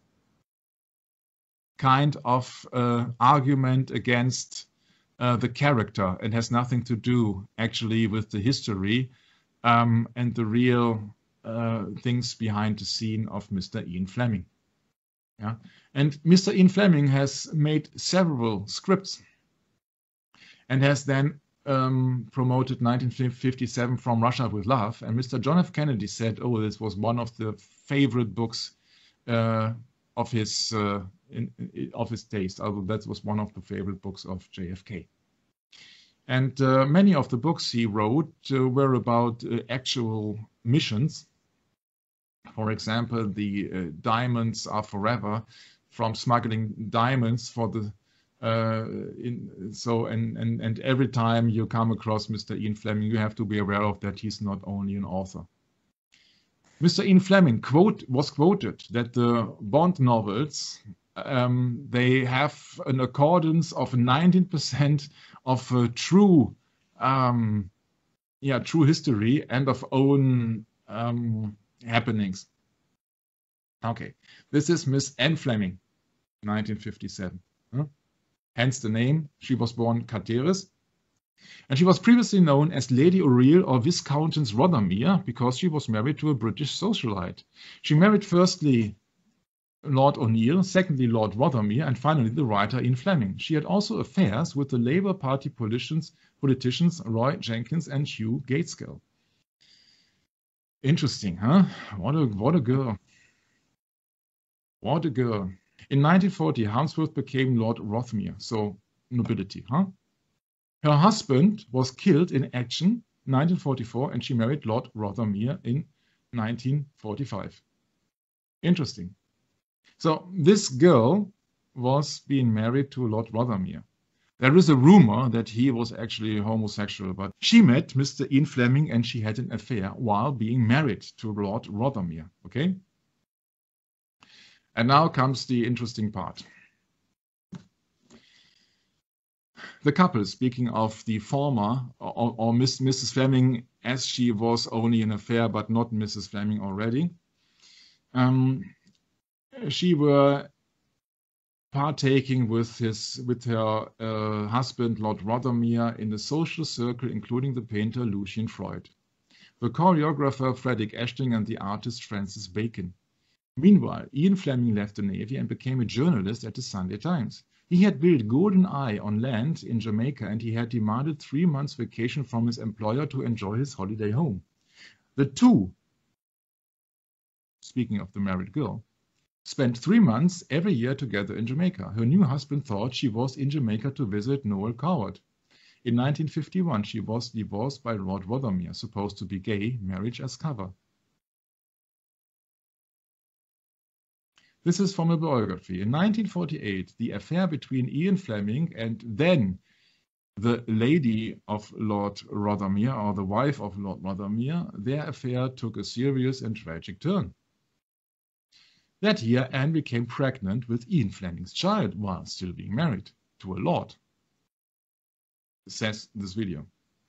kind of uh, argument against uh, the character and has nothing to do actually with the history um, and the real uh, things behind the scene of Mister Ian Fleming. Yeah, and Mister Ian Fleming has made several scripts and has then um, promoted nineteen fifty-seven From Russia with Love. And Mister John F. Kennedy said, "Oh, this was one of the favorite books uh, of his uh, in, in, of his taste. Although that was one of the favorite books of J F K." And uh, many of the books he wrote uh, were about uh, actual missions. For example, the uh, Diamonds Are Forever, from smuggling diamonds for the uh, in, so and, and and every time you come across Mister Ian Fleming, you have to be aware of that he's not only an author. Mister Ian Fleming quote was quoted that the Bond novels um, they have an accordance of nineteen percent of uh, true um, yeah true history and of own um, happenings. Okay, this is Miss Anne Fleming, nineteen fifty-seven. Huh? Hence the name. She was born Cateris. And she was previously known as Lady O'Reilly or Viscountess Rothermere because she was married to a British socialite. She married firstly Lord O'Neill, secondly Lord Rothermere, and finally the writer Ian Fleming. She had also affairs with the Labour Party politicians, politicians Roy Jenkins and Hugh Gaitskell. Interesting, huh? What a, what a girl. What a girl. In nineteen forty, Harmsworth became Lord Rothermere, so nobility, huh? Her husband was killed in action in nineteen forty-four, and she married Lord Rothermere in nineteen forty-five. Interesting. So this girl was being married to Lord Rothermere. There is a rumor that he was actually homosexual, but she met Mister Ian Fleming and she had an affair while being married to Lord Rothermere, okay? And now comes the interesting part. The couple, speaking of the former, or, or Miss, Missus Fleming, as she was only an affair, but not Missus Fleming already, um, she were partaking with his, with her uh, husband, Lord Rothermere, in the social circle, including the painter Lucian Freud, the choreographer Frederick Ashton, and the artist Francis Bacon. Meanwhile, Ian Fleming left the Navy and became a journalist at the Sunday Times. He had built Golden Eye on land in Jamaica, and he had demanded three months' vacation from his employer to enjoy his holiday home. The two, speaking of the married girl, spent three months every year together in Jamaica. Her new husband thought she was in Jamaica to visit Noel Coward. In nineteen fifty-one, she was divorced by Lord Rothermere, supposed to be gay, marriage as cover. This is from a biography. In nineteen forty-eight, the affair between Ian Fleming and then the lady of Lord Rothermere, or the wife of Lord Rothermere, their affair took a serious and tragic turn. That year, Anne became pregnant with Ian Fleming's child while still being married to a lord, says this video.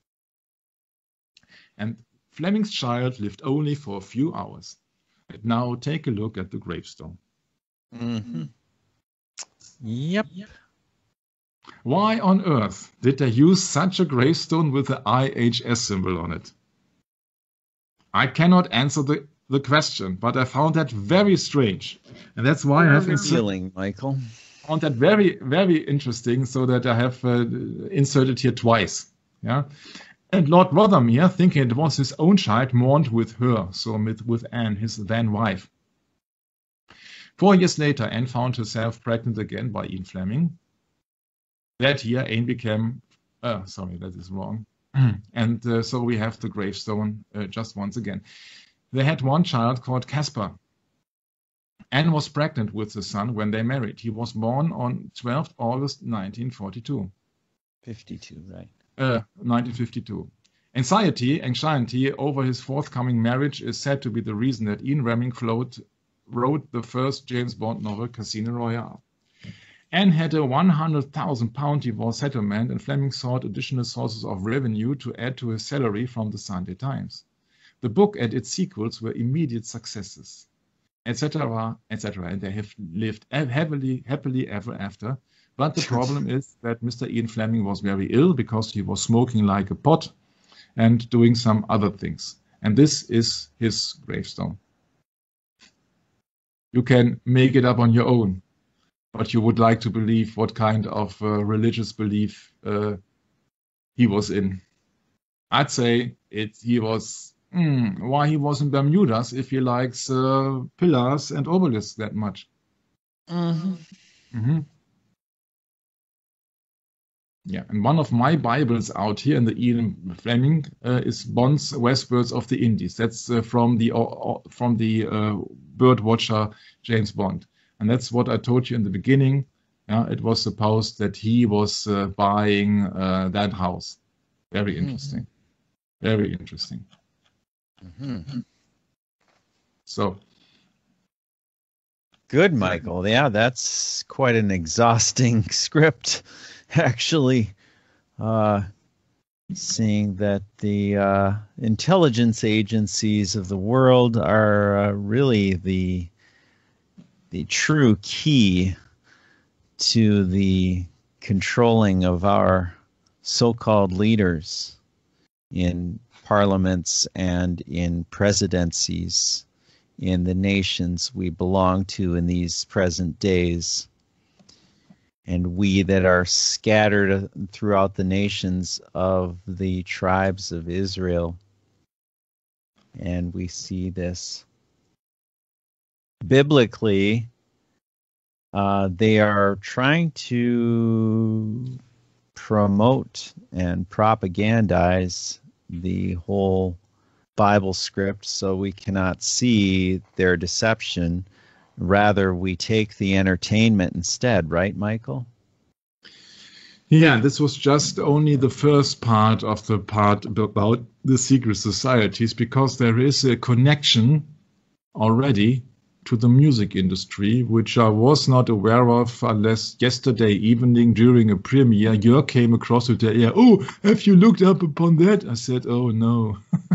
And Fleming's child lived only for a few hours. And now take a look at the gravestone. Mm-hmm. Yep. Why on earth did they use such a gravestone with the I H S symbol on it? I cannot answer the, the question, but I found that very strange. And that's why I have feeling, Michael. found that very, very interesting, so that I have uh, inserted here twice. Yeah. And Lord Rothermere, thinking it was his own child, mourned with her, so with, with Anne, his then wife. Four years later, Anne found herself pregnant again by Ian Fleming. That year, Anne became, uh, sorry, that is wrong. And uh, so we have the gravestone uh, just once again. They had one child called Caspar. Anne was pregnant with the son when they married. He was born on twelfth of August nineteen forty-two. fifty-two, right. Uh, nineteen fifty-two. Anxiety, anxiety over his forthcoming marriage is said to be the reason that Ian Fleming wrote the first James Bond novel, Casino Royale. Anne had a one hundred thousand pound divorce settlement, and Fleming sought additional sources of revenue to add to his salary from the Sunday Times. The book and its sequels were immediate successes, et cetera, et cetera, and they have lived heavily, happily ever after. But the problem is that Mister Ian Fleming was very ill because he was smoking like a pot and doing some other things. And this is his gravestone. You can make it up on your own, but you would like to believe what kind of uh, religious belief uh, he was in. I'd say it. He was mm, why he was in Bermudas if he likes uh, pillars and obelisks that much. Mm-hmm. Mm-hmm. Yeah, and one of my Bibles out here in the Ian Fleming uh, is Bond's Westwards of the Indies. That's uh, from the uh, from the uh, bird watcher James Bond, and that's what I told you in the beginning. Yeah, it was supposed that he was uh, buying uh, that house. Very interesting. Mm-hmm. Very interesting. Mm-hmm. So. Good, Michael. Yeah, that's quite an exhausting script, actually. Uh, seeing that the uh, intelligence agencies of the world are uh, really the the true key to the controlling of our so-called leaders in parliaments and in presidencies in the nations we belong to in these present days. And we that are scattered throughout the nations of the tribes of Israel. And we see this biblically. Uh, they are trying to promote and propagandize the whole Bible script, so we cannot see their deception. Rather, we take the entertainment instead, right, Michael? Yeah, this was just only the first part of the part about the secret societies, because there is a connection already to the music industry, which I was not aware of unless yesterday evening during a premiere, Jörg came across it. Yeah, oh, have you looked up upon that? I said, oh no.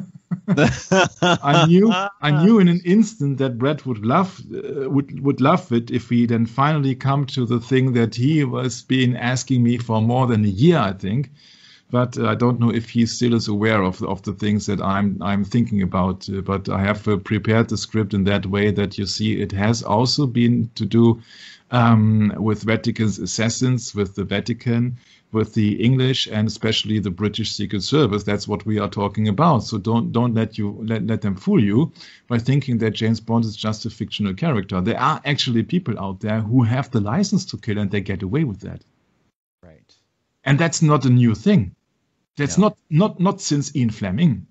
I knew, I knew in an instant that Brett would love, uh, would would love it if we then finally come to the thing that he was been asking me for more than a year, I think. But uh, I don't know if he still is aware of of the things that I'm I'm thinking about. Uh, but I have uh, prepared the script in that way that you see it has also been to do um, with Vatican's assassins, with the Vatican, with the English, and especially the British Secret Service. That's what we are talking about. So don't don't let you let, let them fool you by thinking that James Bond is just a fictional character. There are actually people out there who have the license to kill, and they get away with that. Right. And that's not a new thing. That's No. not not not since Ian Fleming.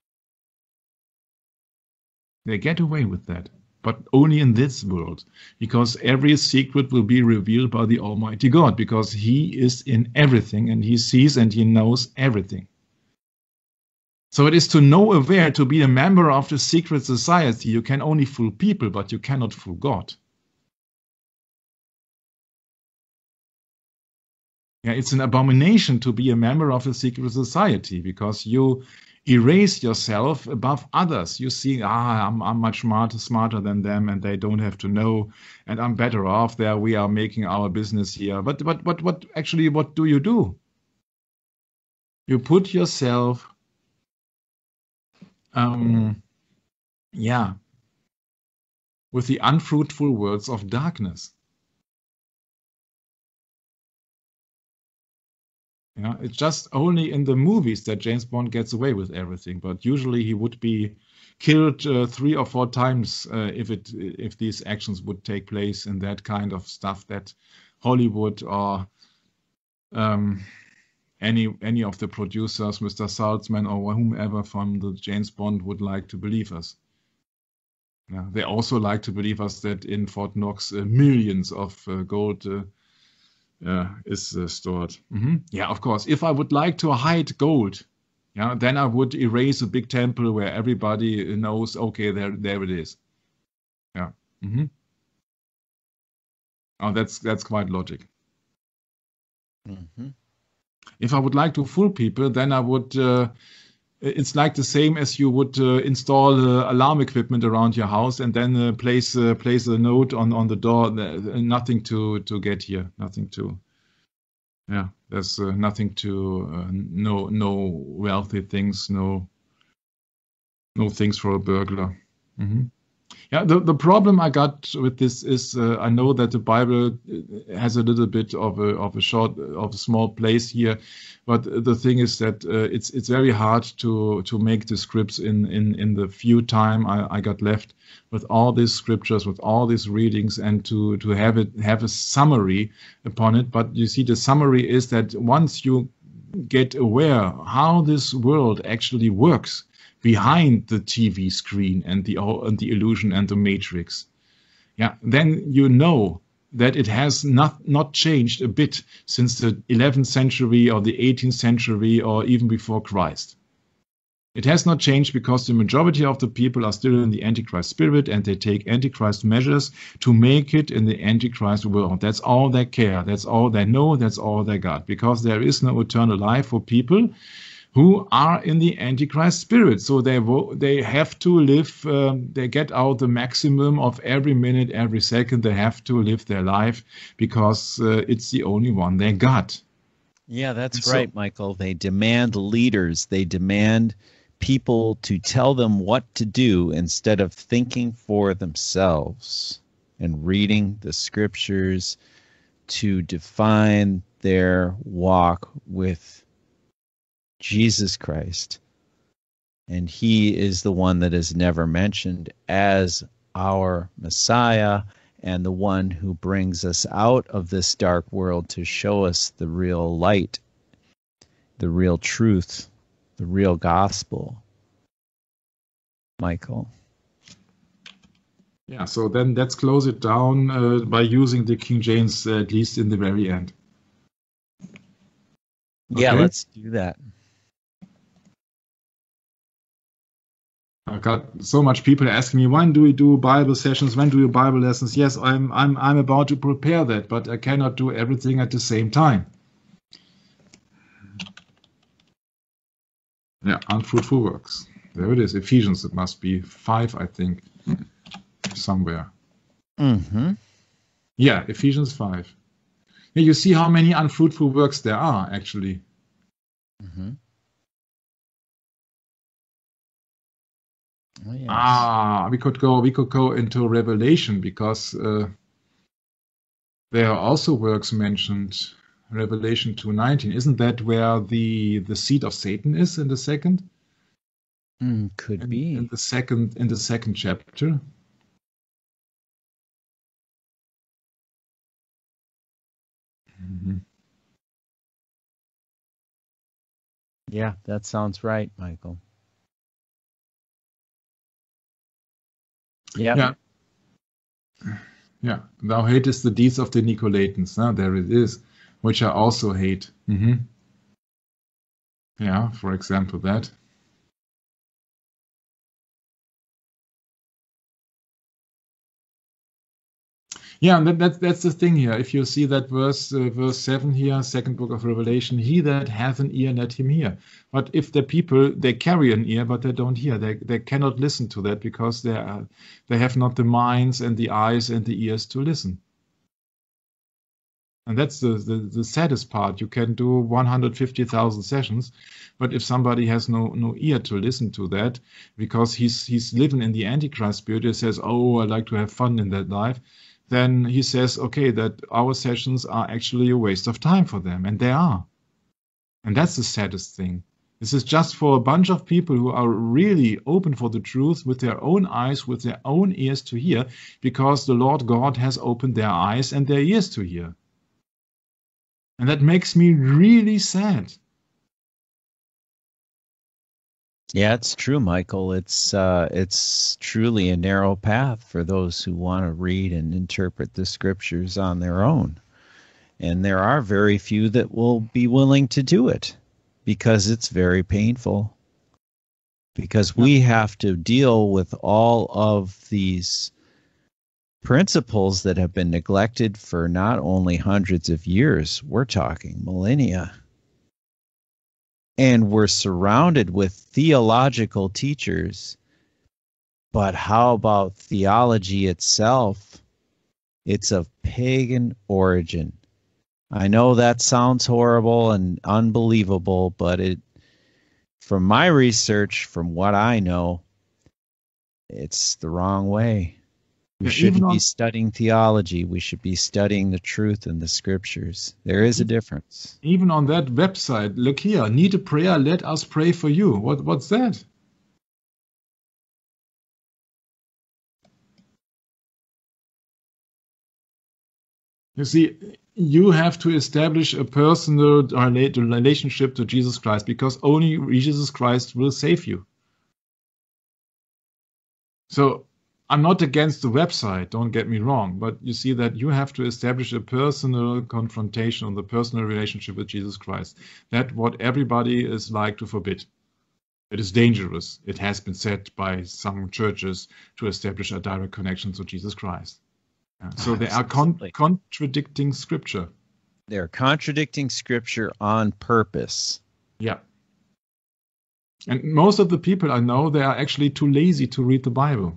They get away with that, but only in this world, because every secret will be revealed by the Almighty God, because He is in everything, and He sees and He knows everything. So it is to no avail to be a member of the secret society. You can only fool people, but you cannot fool God. Yeah, it's an abomination to be a member of a secret society, because you erase yourself above others. You see, ah, I'm, I'm much smarter, smarter than them, and they don't have to know, and I'm better off there. We are making our business here. But, but, but, what actually, what do you do? You put yourself, um, yeah, with the unfruitful words of darkness. Yeah, it's just only in the movies that James Bond gets away with everything, but usually he would be killed uh, three or four times uh, if it if these actions would take place in that kind of stuff that Hollywood or um, any any of the producers, Mister Saltzman or whomever from the James Bond would like to believe us. Yeah, they also like to believe us that in Fort Knox uh, millions of uh, gold uh, Uh, is uh, stored. Mm-hmm. Yeah, of course. If I would like to hide gold, yeah, then I would erase a big temple where everybody knows, okay, there, there it is. Yeah. Mm-hmm. Oh, that's that's quite logic. Mm-hmm. If I would like to fool people, then I would. Uh, it's like the same as you would uh, install uh, alarm equipment around your house and then uh, place uh, place a note on on the door. Uh, nothing to to get here. Nothing to. Yeah, there's uh, nothing to uh, no no wealthy things, no no things for a burglar. Mm-hmm. Yeah, the, the problem I got with this is uh, I know that the Bible has a little bit of a of a short of a small place here, but the thing is that uh, it's it's very hard to to make the scripts in in in the few time I, I got left with all these scriptures, with all these readings, and to to have it have a summary upon it. But you see, the summary is that once you get aware how this world actually works behind the T V screen and the and the illusion and the matrix, yeah, then you know that it has not not changed a bit since the eleventh century or the eighteenth century or even before Christ. It has not changed because the majority of the people are still in the Antichrist spirit, and they take Antichrist measures to make it in the Antichrist world. That's all they care. That's all they know. That's all they got. Because there is no eternal life for people who are in the Antichrist spirit. So they they have to live, um, they get out the maximum of every minute, every second. They have to live their life because uh, it's the only one they got. Yeah, that's So- right, Michael. They demand leaders. They demand people to tell them what to do instead of thinking for themselves and reading the scriptures to define their walk with Jesus Christ. And he is the one that is never mentioned as our Messiah and the one who brings us out of this dark world to show us the real light, the real truth, the real gospel. Michael. Yeah, so then let's close it down uh, by using the King James, uh, at least in the very end. Yeah, Okay. let's do that. I got so much people asking me, when do we do Bible sessions? When do we do Bible lessons? Yes, I'm I'm I'm about to prepare that, but I cannot do everything at the same time. Yeah, unfruitful works. There it is. Ephesians, it must be five, I think, somewhere. Mm-hmm. Yeah, Ephesians five. Yeah, you see how many unfruitful works there are, actually. Mm-hmm. Oh, yes. Ah, we could go. We could go into Revelation because uh, there are also works mentioned. Revelation two nineteen. Isn't that where the the seat of Satan is in the second? Mm, could In, be. in the second in the second chapter. Mhm. Yeah, that sounds right, Michael. Yep. Yeah. Yeah. Thou hatest the deeds of the Nicolaitans. Now there it is, which I also hate. hmm Yeah, for example, that. Yeah, and that, that's that's the thing here. If you see that verse, uh, verse seven here, second book of Revelation, he that hath an ear, let him hear. But if the people, they carry an ear, but they don't hear, they they cannot listen to that because they are, they have not the minds and the eyes and the ears to listen. And that's the, the, the saddest part. You can do one hundred fifty thousand sessions, but if somebody has no no ear to listen to that, because he's he's living in the Antichrist spirit, he says, "Oh, I like to have fun in that life," then he says, "Okay, that our sessions are actually a waste of time for them," and they are. And that's the saddest thing. This is just for a bunch of people who are really open for the truth with their own eyes, with their own ears to hear, because the Lord God has opened their eyes and their ears to hear. And that makes me really sad. Yeah, it's true, Michael. It's uh, it's truly a narrow path for those who want to read and interpret the scriptures on their own. And there are very few that will be willing to do it because it's very painful. Because we have to deal with all of these principles that have been neglected for not only hundreds of years, we're talking millennia. And we're surrounded with theological teachers. But how about theology itself? It's of pagan origin. I know that sounds horrible and unbelievable, but it, from my research, from what I know, it's the wrong way. We Yeah, shouldn't even be on- studying theology. We should be studying the truth in the scriptures. There is a difference. Even on that website, look here, need a prayer, let us pray for you. What what's that? You see, you have to establish a personal rela- relationship to Jesus Christ, because only Jesus Christ will save you. So I'm not against the website, don't get me wrong, but you see that you have to establish a personal confrontation on the personal relationship with Jesus Christ. That's what everybody is like to forbid. It is dangerous. It has been said by some churches to establish a direct connection to Jesus Christ. Yeah, so they are con- Absolutely. contradicting Scripture. They're contradicting scripture on purpose. Yeah. And most of the people I know, they are actually too lazy to read the Bible,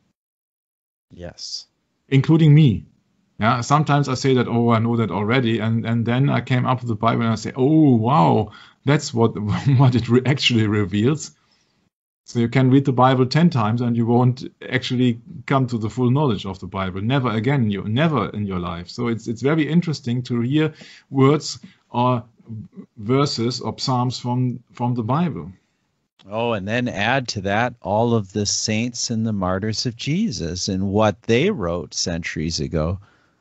Yes. including me. Yeah, sometimes I say that, oh, I know that already, and, and then I came up with the Bible and I say, oh, wow, that's what what it re- actually reveals. So you can read the Bible ten times and you won't actually come to the full knowledge of the Bible. Never again, you never in your life. So it's it's very interesting to hear words or verses or psalms from from the Bible. Oh, and then add to that all of the saints and the martyrs of Jesus and what they wrote centuries ago.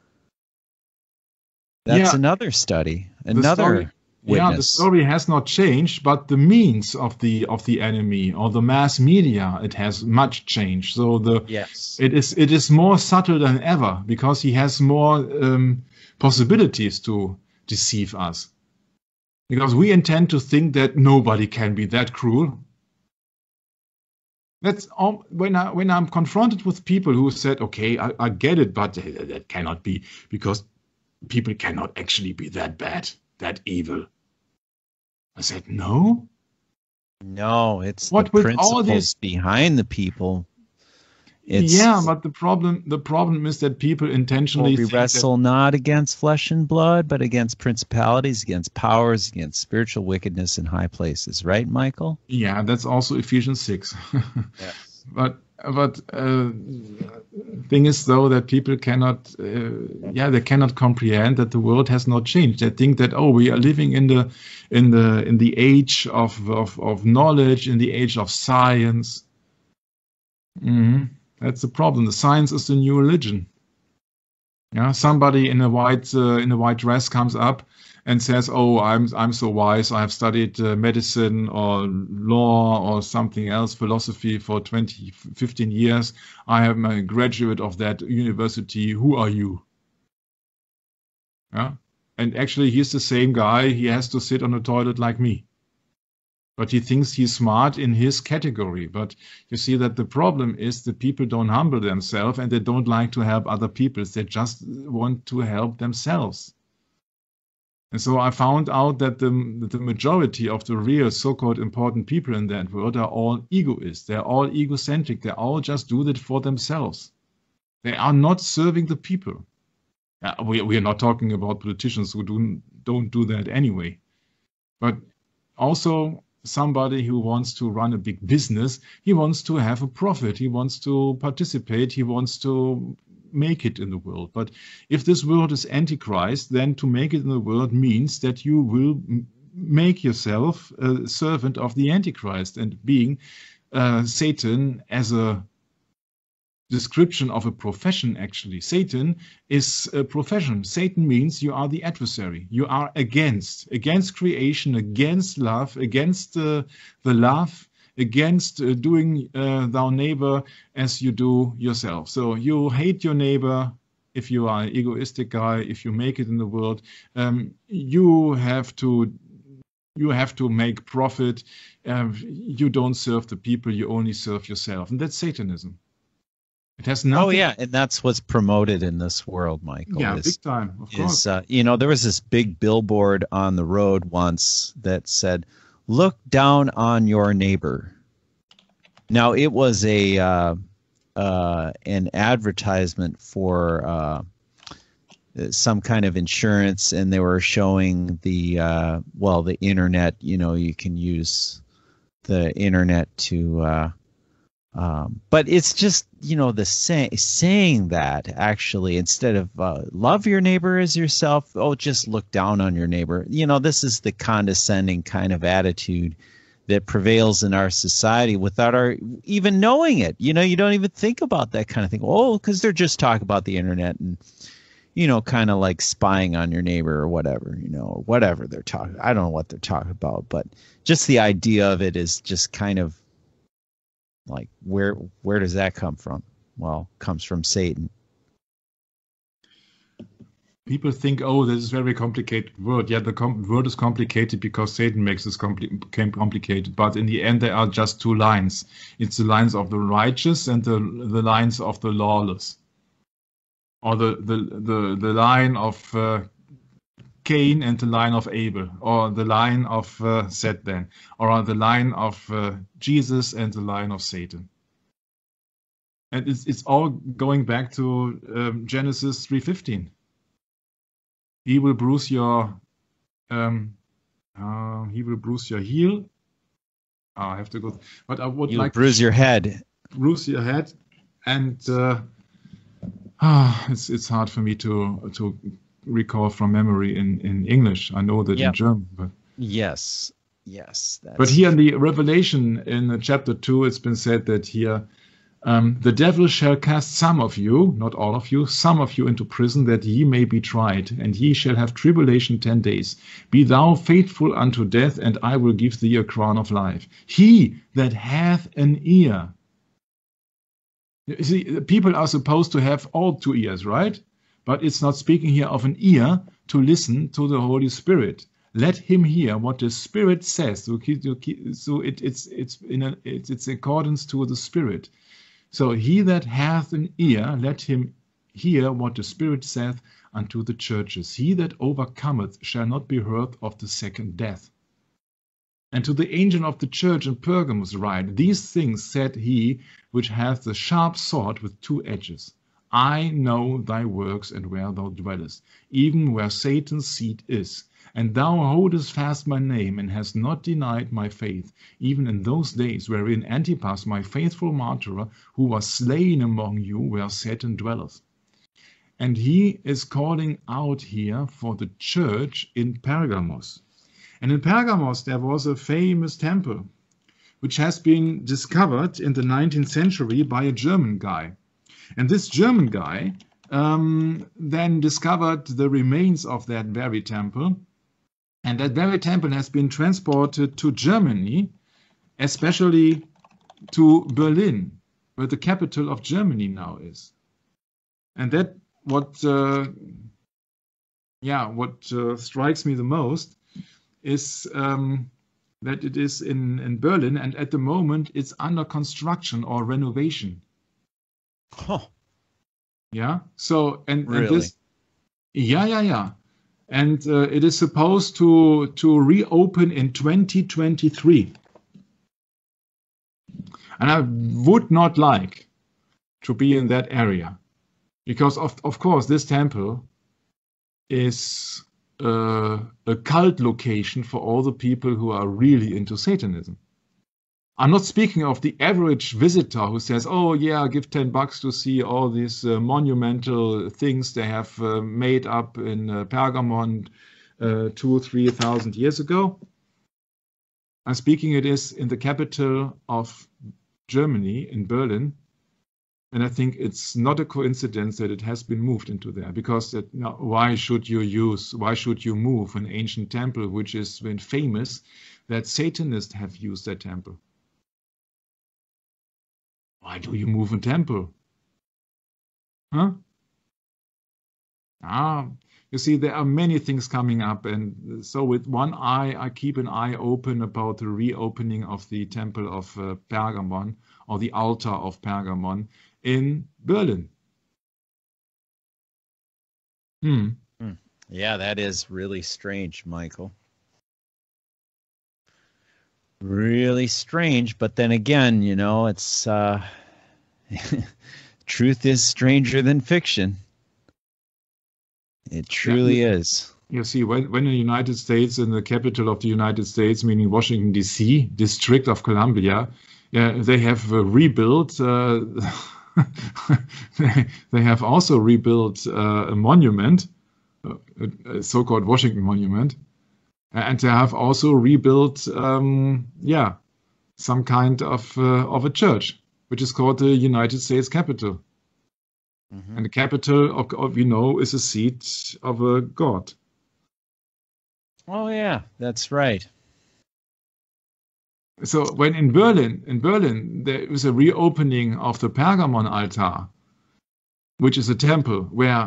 That's Yeah. another study, The another story- witness. Yeah, the story has not changed, but the means of the of the enemy or the mass media, it has much changed. So the Yes. it is it is more subtle than ever, because he has more um, possibilities to deceive us. Because we intend to think that nobody can be that cruel. That's all, when I when I'm confronted with people who said, "Okay, I, I get it, but that cannot be, because people cannot actually be that bad, that evil." I said, "No." No, it's What the with principles all these- behind the people. It's, Yeah, but the problem the problem is that people intentionally we think that- wrestle not against flesh and blood, but against principalities, against powers, against spiritual wickedness in high places. Right, Michael? Yeah, that's also Ephesians six. Yes. But but uh, thing is though that people cannot, uh, yeah, they cannot comprehend that the world has not changed. They think that, oh, we are living in the in the in the age of of, of knowledge, in the age of science. Mhm. That's the problem. The science is the new religion. Yeah, somebody in a white uh, in a white dress comes up and says, "Oh, I'm I'm so wise. I have studied uh, medicine or law or something else, philosophy for twenty, fifteen years. I am a graduate of that university. Who are you?" Yeah, and actually, he's the same guy. He has to sit on a toilet like me. But he thinks he's smart in his category. But you see that the problem is that people don't humble themselves and they don't like to help other people. They just want to help themselves. And so I found out that the, that the majority of the real so-called important people in that world are all egoists. They're all egocentric. They all just do that for themselves. They are not serving the people. Uh, we, we are not talking about politicians who do, don't do that anyway. But also somebody who wants to run a big business, he wants to have a profit, he wants to participate, he wants to make it in the world. But if this world is Antichrist, then to make it in the world means that you will m- make yourself a servant of the Antichrist, and being uh, Satan as a description of a profession. Actually, Satan is a profession. Satan means you are the adversary. You are against, against creation, against love, against uh, the love, against uh, doing uh, thou neighbor as you do yourself. So you hate your neighbor. If you are an egoistic guy, if you make it in the world, um, you have to you have to make profit. Um, you don't serve the people. You only serve yourself, and that's Satanism. It has nothing. Oh, yeah, and that's what's promoted in this world, Michael. Yeah, is, big time, of course. is uh, you know, there was this big billboard on the road once that said, "Look down on your neighbor." Now, it was a uh, uh, an advertisement for uh, some kind of insurance, and they were showing the uh, well, the internet. You know, you can use the internet to uh, Um, but it's just, you know, the say, saying that actually instead of uh, love your neighbor as yourself, oh, just look down on your neighbor. You know, this is the condescending kind of attitude that prevails in our society without our even knowing it. You know, you don't even think about that kind of thing. Oh, because they're just talking about the internet and, you know, kind of like spying on your neighbor or whatever, you know, or whatever they're talking. I don't know what they're talking about, but just the idea of it is just kind of like, where where does that come from? Well, it comes from Satan. People think, oh, this is a very complicated word. Yeah, the com word is complicated because Satan makes this compli complicated. But in the end, there are just two lines. It's the lines of the righteous and the the lines of the lawless, or the the the, the line of uh, Cain and the line of Abel, or the line of uh, Satan, or the line of uh, Jesus and the line of Satan. And it's it's all going back to um, Genesis three fifteen. He will bruise your, um, uh, he will bruise your heel. Oh, I have to go. But I would You'll like bruise your head. Bruise your head, and uh, ah, it's it's hard for me to to recall from memory in in English. I know that Yep. in German, but Yes, yes. That's but here in the Revelation in uh, chapter two, it's been said that here. Um, the devil shall cast some of you, not all of you, some of you into prison, that ye may be tried, and ye shall have tribulation ten days. Be thou faithful unto death, and I will give thee a crown of life. He that hath an ear. You see, people are supposed to have all two ears, right? But it's not speaking here of an ear to listen to the Holy Spirit. Let him hear what the Spirit says. So, so it, it's it's in a, it's, it's in accordance to the Spirit. So he that hath an ear, let him hear what the Spirit saith unto the churches. He that overcometh shall not be hurt of the second death. And to the angel of the church in Pergamos write, these things said he which hath the sharp sword with two edges. I know thy works and where thou dwellest, even where Satan's seat is. And thou holdest fast my name, and hast not denied my faith, even in those days wherein Antipas, my faithful martyr, who was slain among you, where Satan dwelleth. And he is calling out here for the church in Pergamos. And in Pergamos there was a famous temple, which has been discovered in the nineteenth century by a German guy. And this German guy um, then discovered the remains of that very temple. And that very temple has been transported to Germany, especially to Berlin, where the capital of Germany now is. And that what, uh, yeah, what uh, strikes me the most is um, that it is in, in Berlin, and at the moment it's under construction or renovation. Oh, yeah. So and, really? and this, yeah, yeah, yeah. And uh, it is supposed to to reopen in twenty twenty-three. And I would not like to be in that area, because of of course this temple is uh, a cult location for all the people who are really into Satanism. I'm not speaking of the average visitor who says, oh yeah, give ten bucks to see all these uh, monumental things they have uh, made up in uh, Pergamon uh, two, three thousand years ago. I'm speaking it is in the capital of Germany, in Berlin. And I think it's not a coincidence that it has been moved into there, because that, you know, why should you use, why should you move an ancient temple, which has been famous, that Satanists have used that temple? Why do you move a temple? Huh? Ah, you see, there are many things coming up, and so with one eye, I keep an eye open about the reopening of the temple of uh, Pergamon, or the altar of Pergamon in Berlin. Hmm. Hmm. Yeah, that is really strange, Michael. Really strange, but then again, you know, it's uh, truth is stranger than fiction. It truly Yeah. is. You see, when, when in the United States, in the capital of the United States, meaning Washington, D C, District of Columbia, yeah, they have uh, rebuilt. Uh, they, they have also rebuilt uh, a monument, a, a so-called Washington Monument, and they have also rebuilt, um, yeah, some kind of uh, of a church, which is called the United States Capitol. Mm-hmm. And the capital of, of, you know, is a seat of a god. Oh yeah, that's right. So when in Berlin, in Berlin, there is a reopening of the Pergamon altar, which is a temple where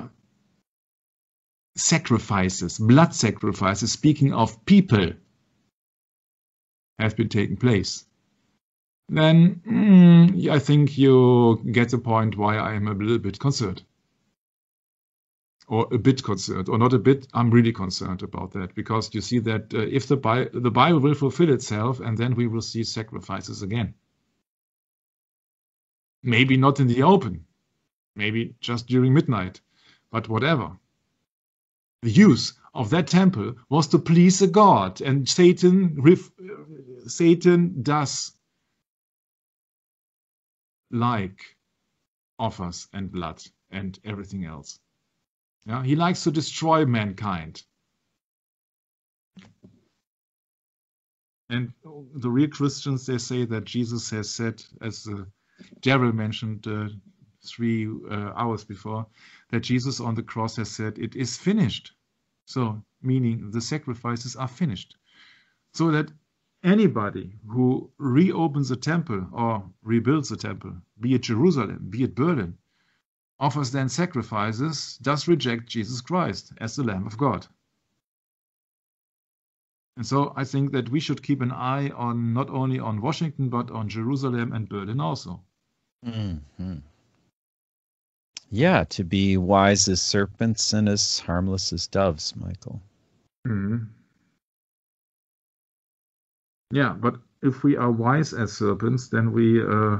sacrifices, blood sacrifices, speaking of people, have been taking place, then mm, I think you get the point why I am a little bit concerned. Or a bit concerned, or not a bit, I'm really concerned about that, because you see that uh, if the, Bi- the Bible will fulfill itself, and then we will see sacrifices again. Maybe not in the open, maybe just during midnight, but whatever. The use of that temple was to please a god, and Satan, ref- Satan does like offers and blood and everything else. Yeah, he likes to destroy mankind. And the real Christians, they say that Jesus has said, as uh, Daryl mentioned uh, three uh, hours before, that Jesus on the cross has said, it is finished. So, meaning the sacrifices are finished. So that anybody who reopens a temple or rebuilds a temple, be it Jerusalem, be it Berlin, offers then sacrifices, does reject Jesus Christ as the Lamb of God. And so I think that we should keep an eye on not only on Washington, but on Jerusalem and Berlin also. Mm-hmm. Yeah, to be wise as serpents and as harmless as doves, Michael. Mm-hmm. Yeah, but if we are wise as serpents, then we... Uh,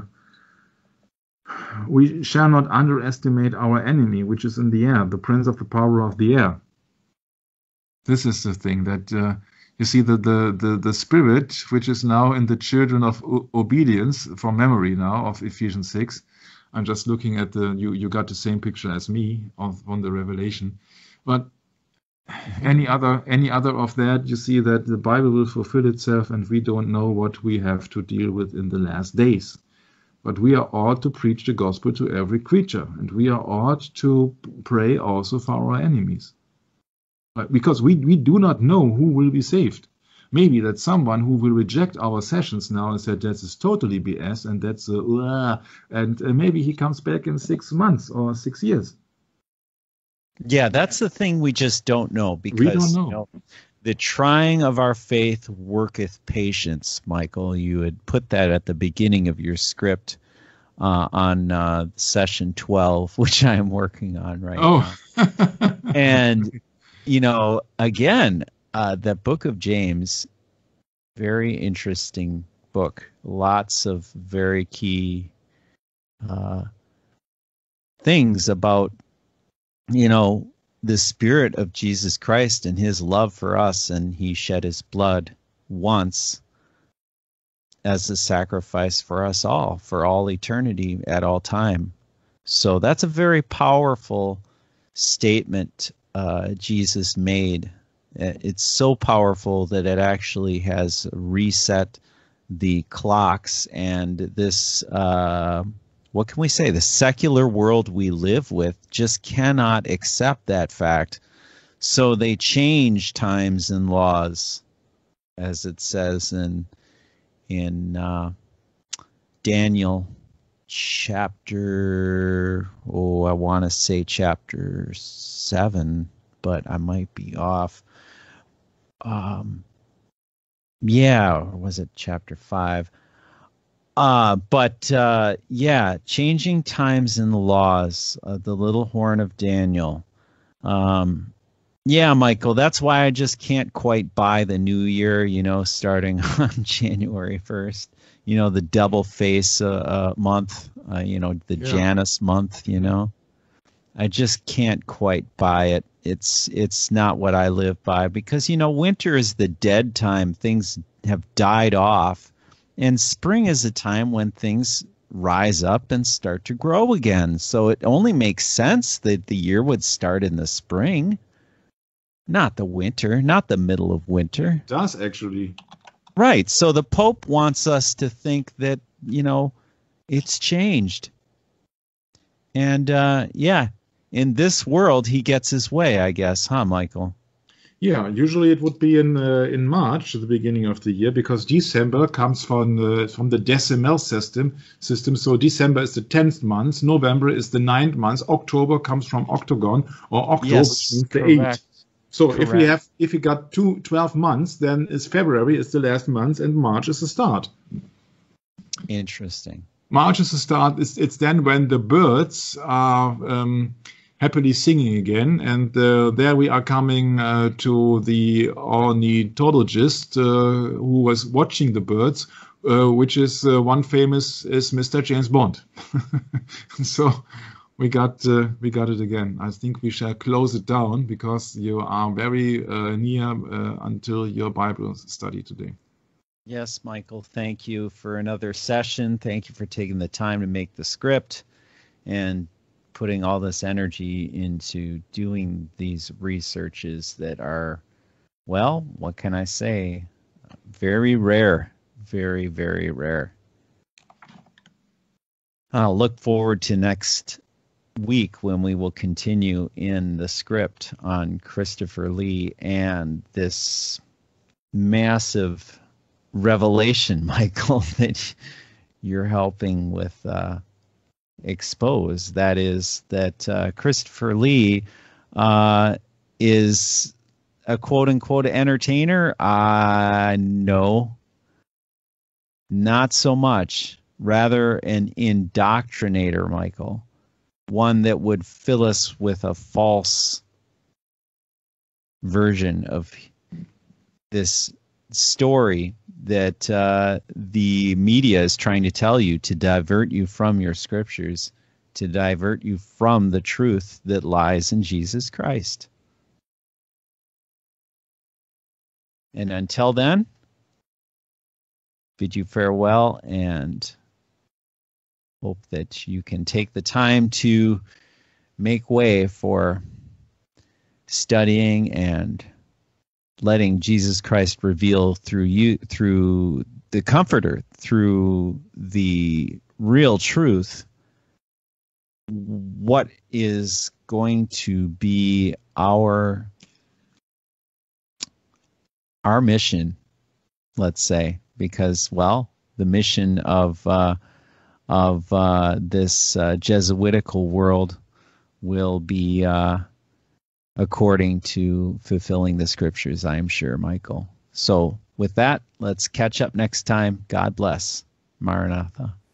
We shall not underestimate our enemy, which is in the air, the prince of the power of the air. This is the thing that uh, you see the, the the the spirit which is now in the children of o- obedience, from memory now, of Ephesians six. I'm just looking at the you you got the same picture as me of on the Revelation, but any other any other of that, you see that the Bible will fulfill itself, and we don't know what we have to deal with in the last days. But we are ought to preach the gospel to every creature, and we are ought to pray also for our enemies. But because we, we do not know who will be saved. Maybe that someone who will reject our sessions now and said that is totally B S, and that's uh, uh, and uh, maybe he comes back in six months or six years. Yeah, that's the thing we just don't know, because we don't know. You know, the trying of our faith worketh patience, Michael. You had put that at the beginning of your script uh, on uh, session twelve, which I am working on right oh. now. And, you know, again, uh, that book of James, very interesting book. Lots of very key uh, things about, you know, the Spirit of Jesus Christ and his love for us, and he shed his blood once as a sacrifice for us all, for all eternity, at all time. So that's a very powerful statement uh, Jesus made. It's so powerful that it actually has reset the clocks, and this uh, what can we say? The secular world we live with just cannot accept that fact. So they change times and laws, as it says in in uh, Daniel chapter, oh, I want to say chapter seven, but I might be off. Um, yeah, or was it chapter five? Uh, but uh, yeah, changing times and laws, uh, the little horn of Daniel. Um, yeah, Michael, that's why I just can't quite buy the new year, you know, starting on January first. You know, the double face uh, uh, month, uh, you know, the yeah. Janus month, you know. I just can't quite buy it. It's it's not what I live by, because, you know, winter is the dead time. Things have died off. And spring is a time when things rise up and start to grow again. So it only makes sense that the year would start in the spring, not the winter, not the middle of winter. It does actually. Right. So the Pope wants us to think that, you know, it's changed. And uh, yeah, in this world, he gets his way, I guess, huh, Michael? Yeah, usually it would be in uh, in March, the beginning of the year, because December comes from the from the decimal system. System. So December is the tenth month, November is the ninth month, October comes from octagon or octo, Yes, which means the correct. eighth. So if we Correct. have if we got two twelve months, then is February is the last month and March is the start. Interesting. March is the start. It's, it's then when the birds are um, happily singing again. And uh, there we are coming uh, to the ornithologist uh, who was watching the birds, uh, which is uh, one famous is Mister James Bond. So we got uh, we got it again. I think we shall close it down because you are very uh, near uh, until your Bible study today. Yes, Michael, thank you for another session. Thank you for taking the time to make the script and putting all this energy into doing these researches that are, well, what can I say? Very rare, very, very rare. I'll look forward to next week when we will continue in the script on Christopher Lee and this massive revelation, Michael, that you're helping with uh, expose. That is that uh, Christopher Lee uh, is a quote-unquote entertainer. Uh, no, not so much. Rather an indoctrinator, Michael. One that would fill us with a false version of this story that uh, the media is trying to tell you to divert you from your scriptures, to divert you from the truth that lies in Jesus Christ. And until then, bid you farewell and hope that you can take the time to make way for studying and letting Jesus Christ reveal through you, through the Comforter, through the real truth, what is going to be our our mission, let's say, because, well, the mission of uh, of uh, this uh, Jesuitical world will be uh, according to fulfilling the scriptures, I am sure, Michael. So with that, let's catch up next time. God bless. Maranatha.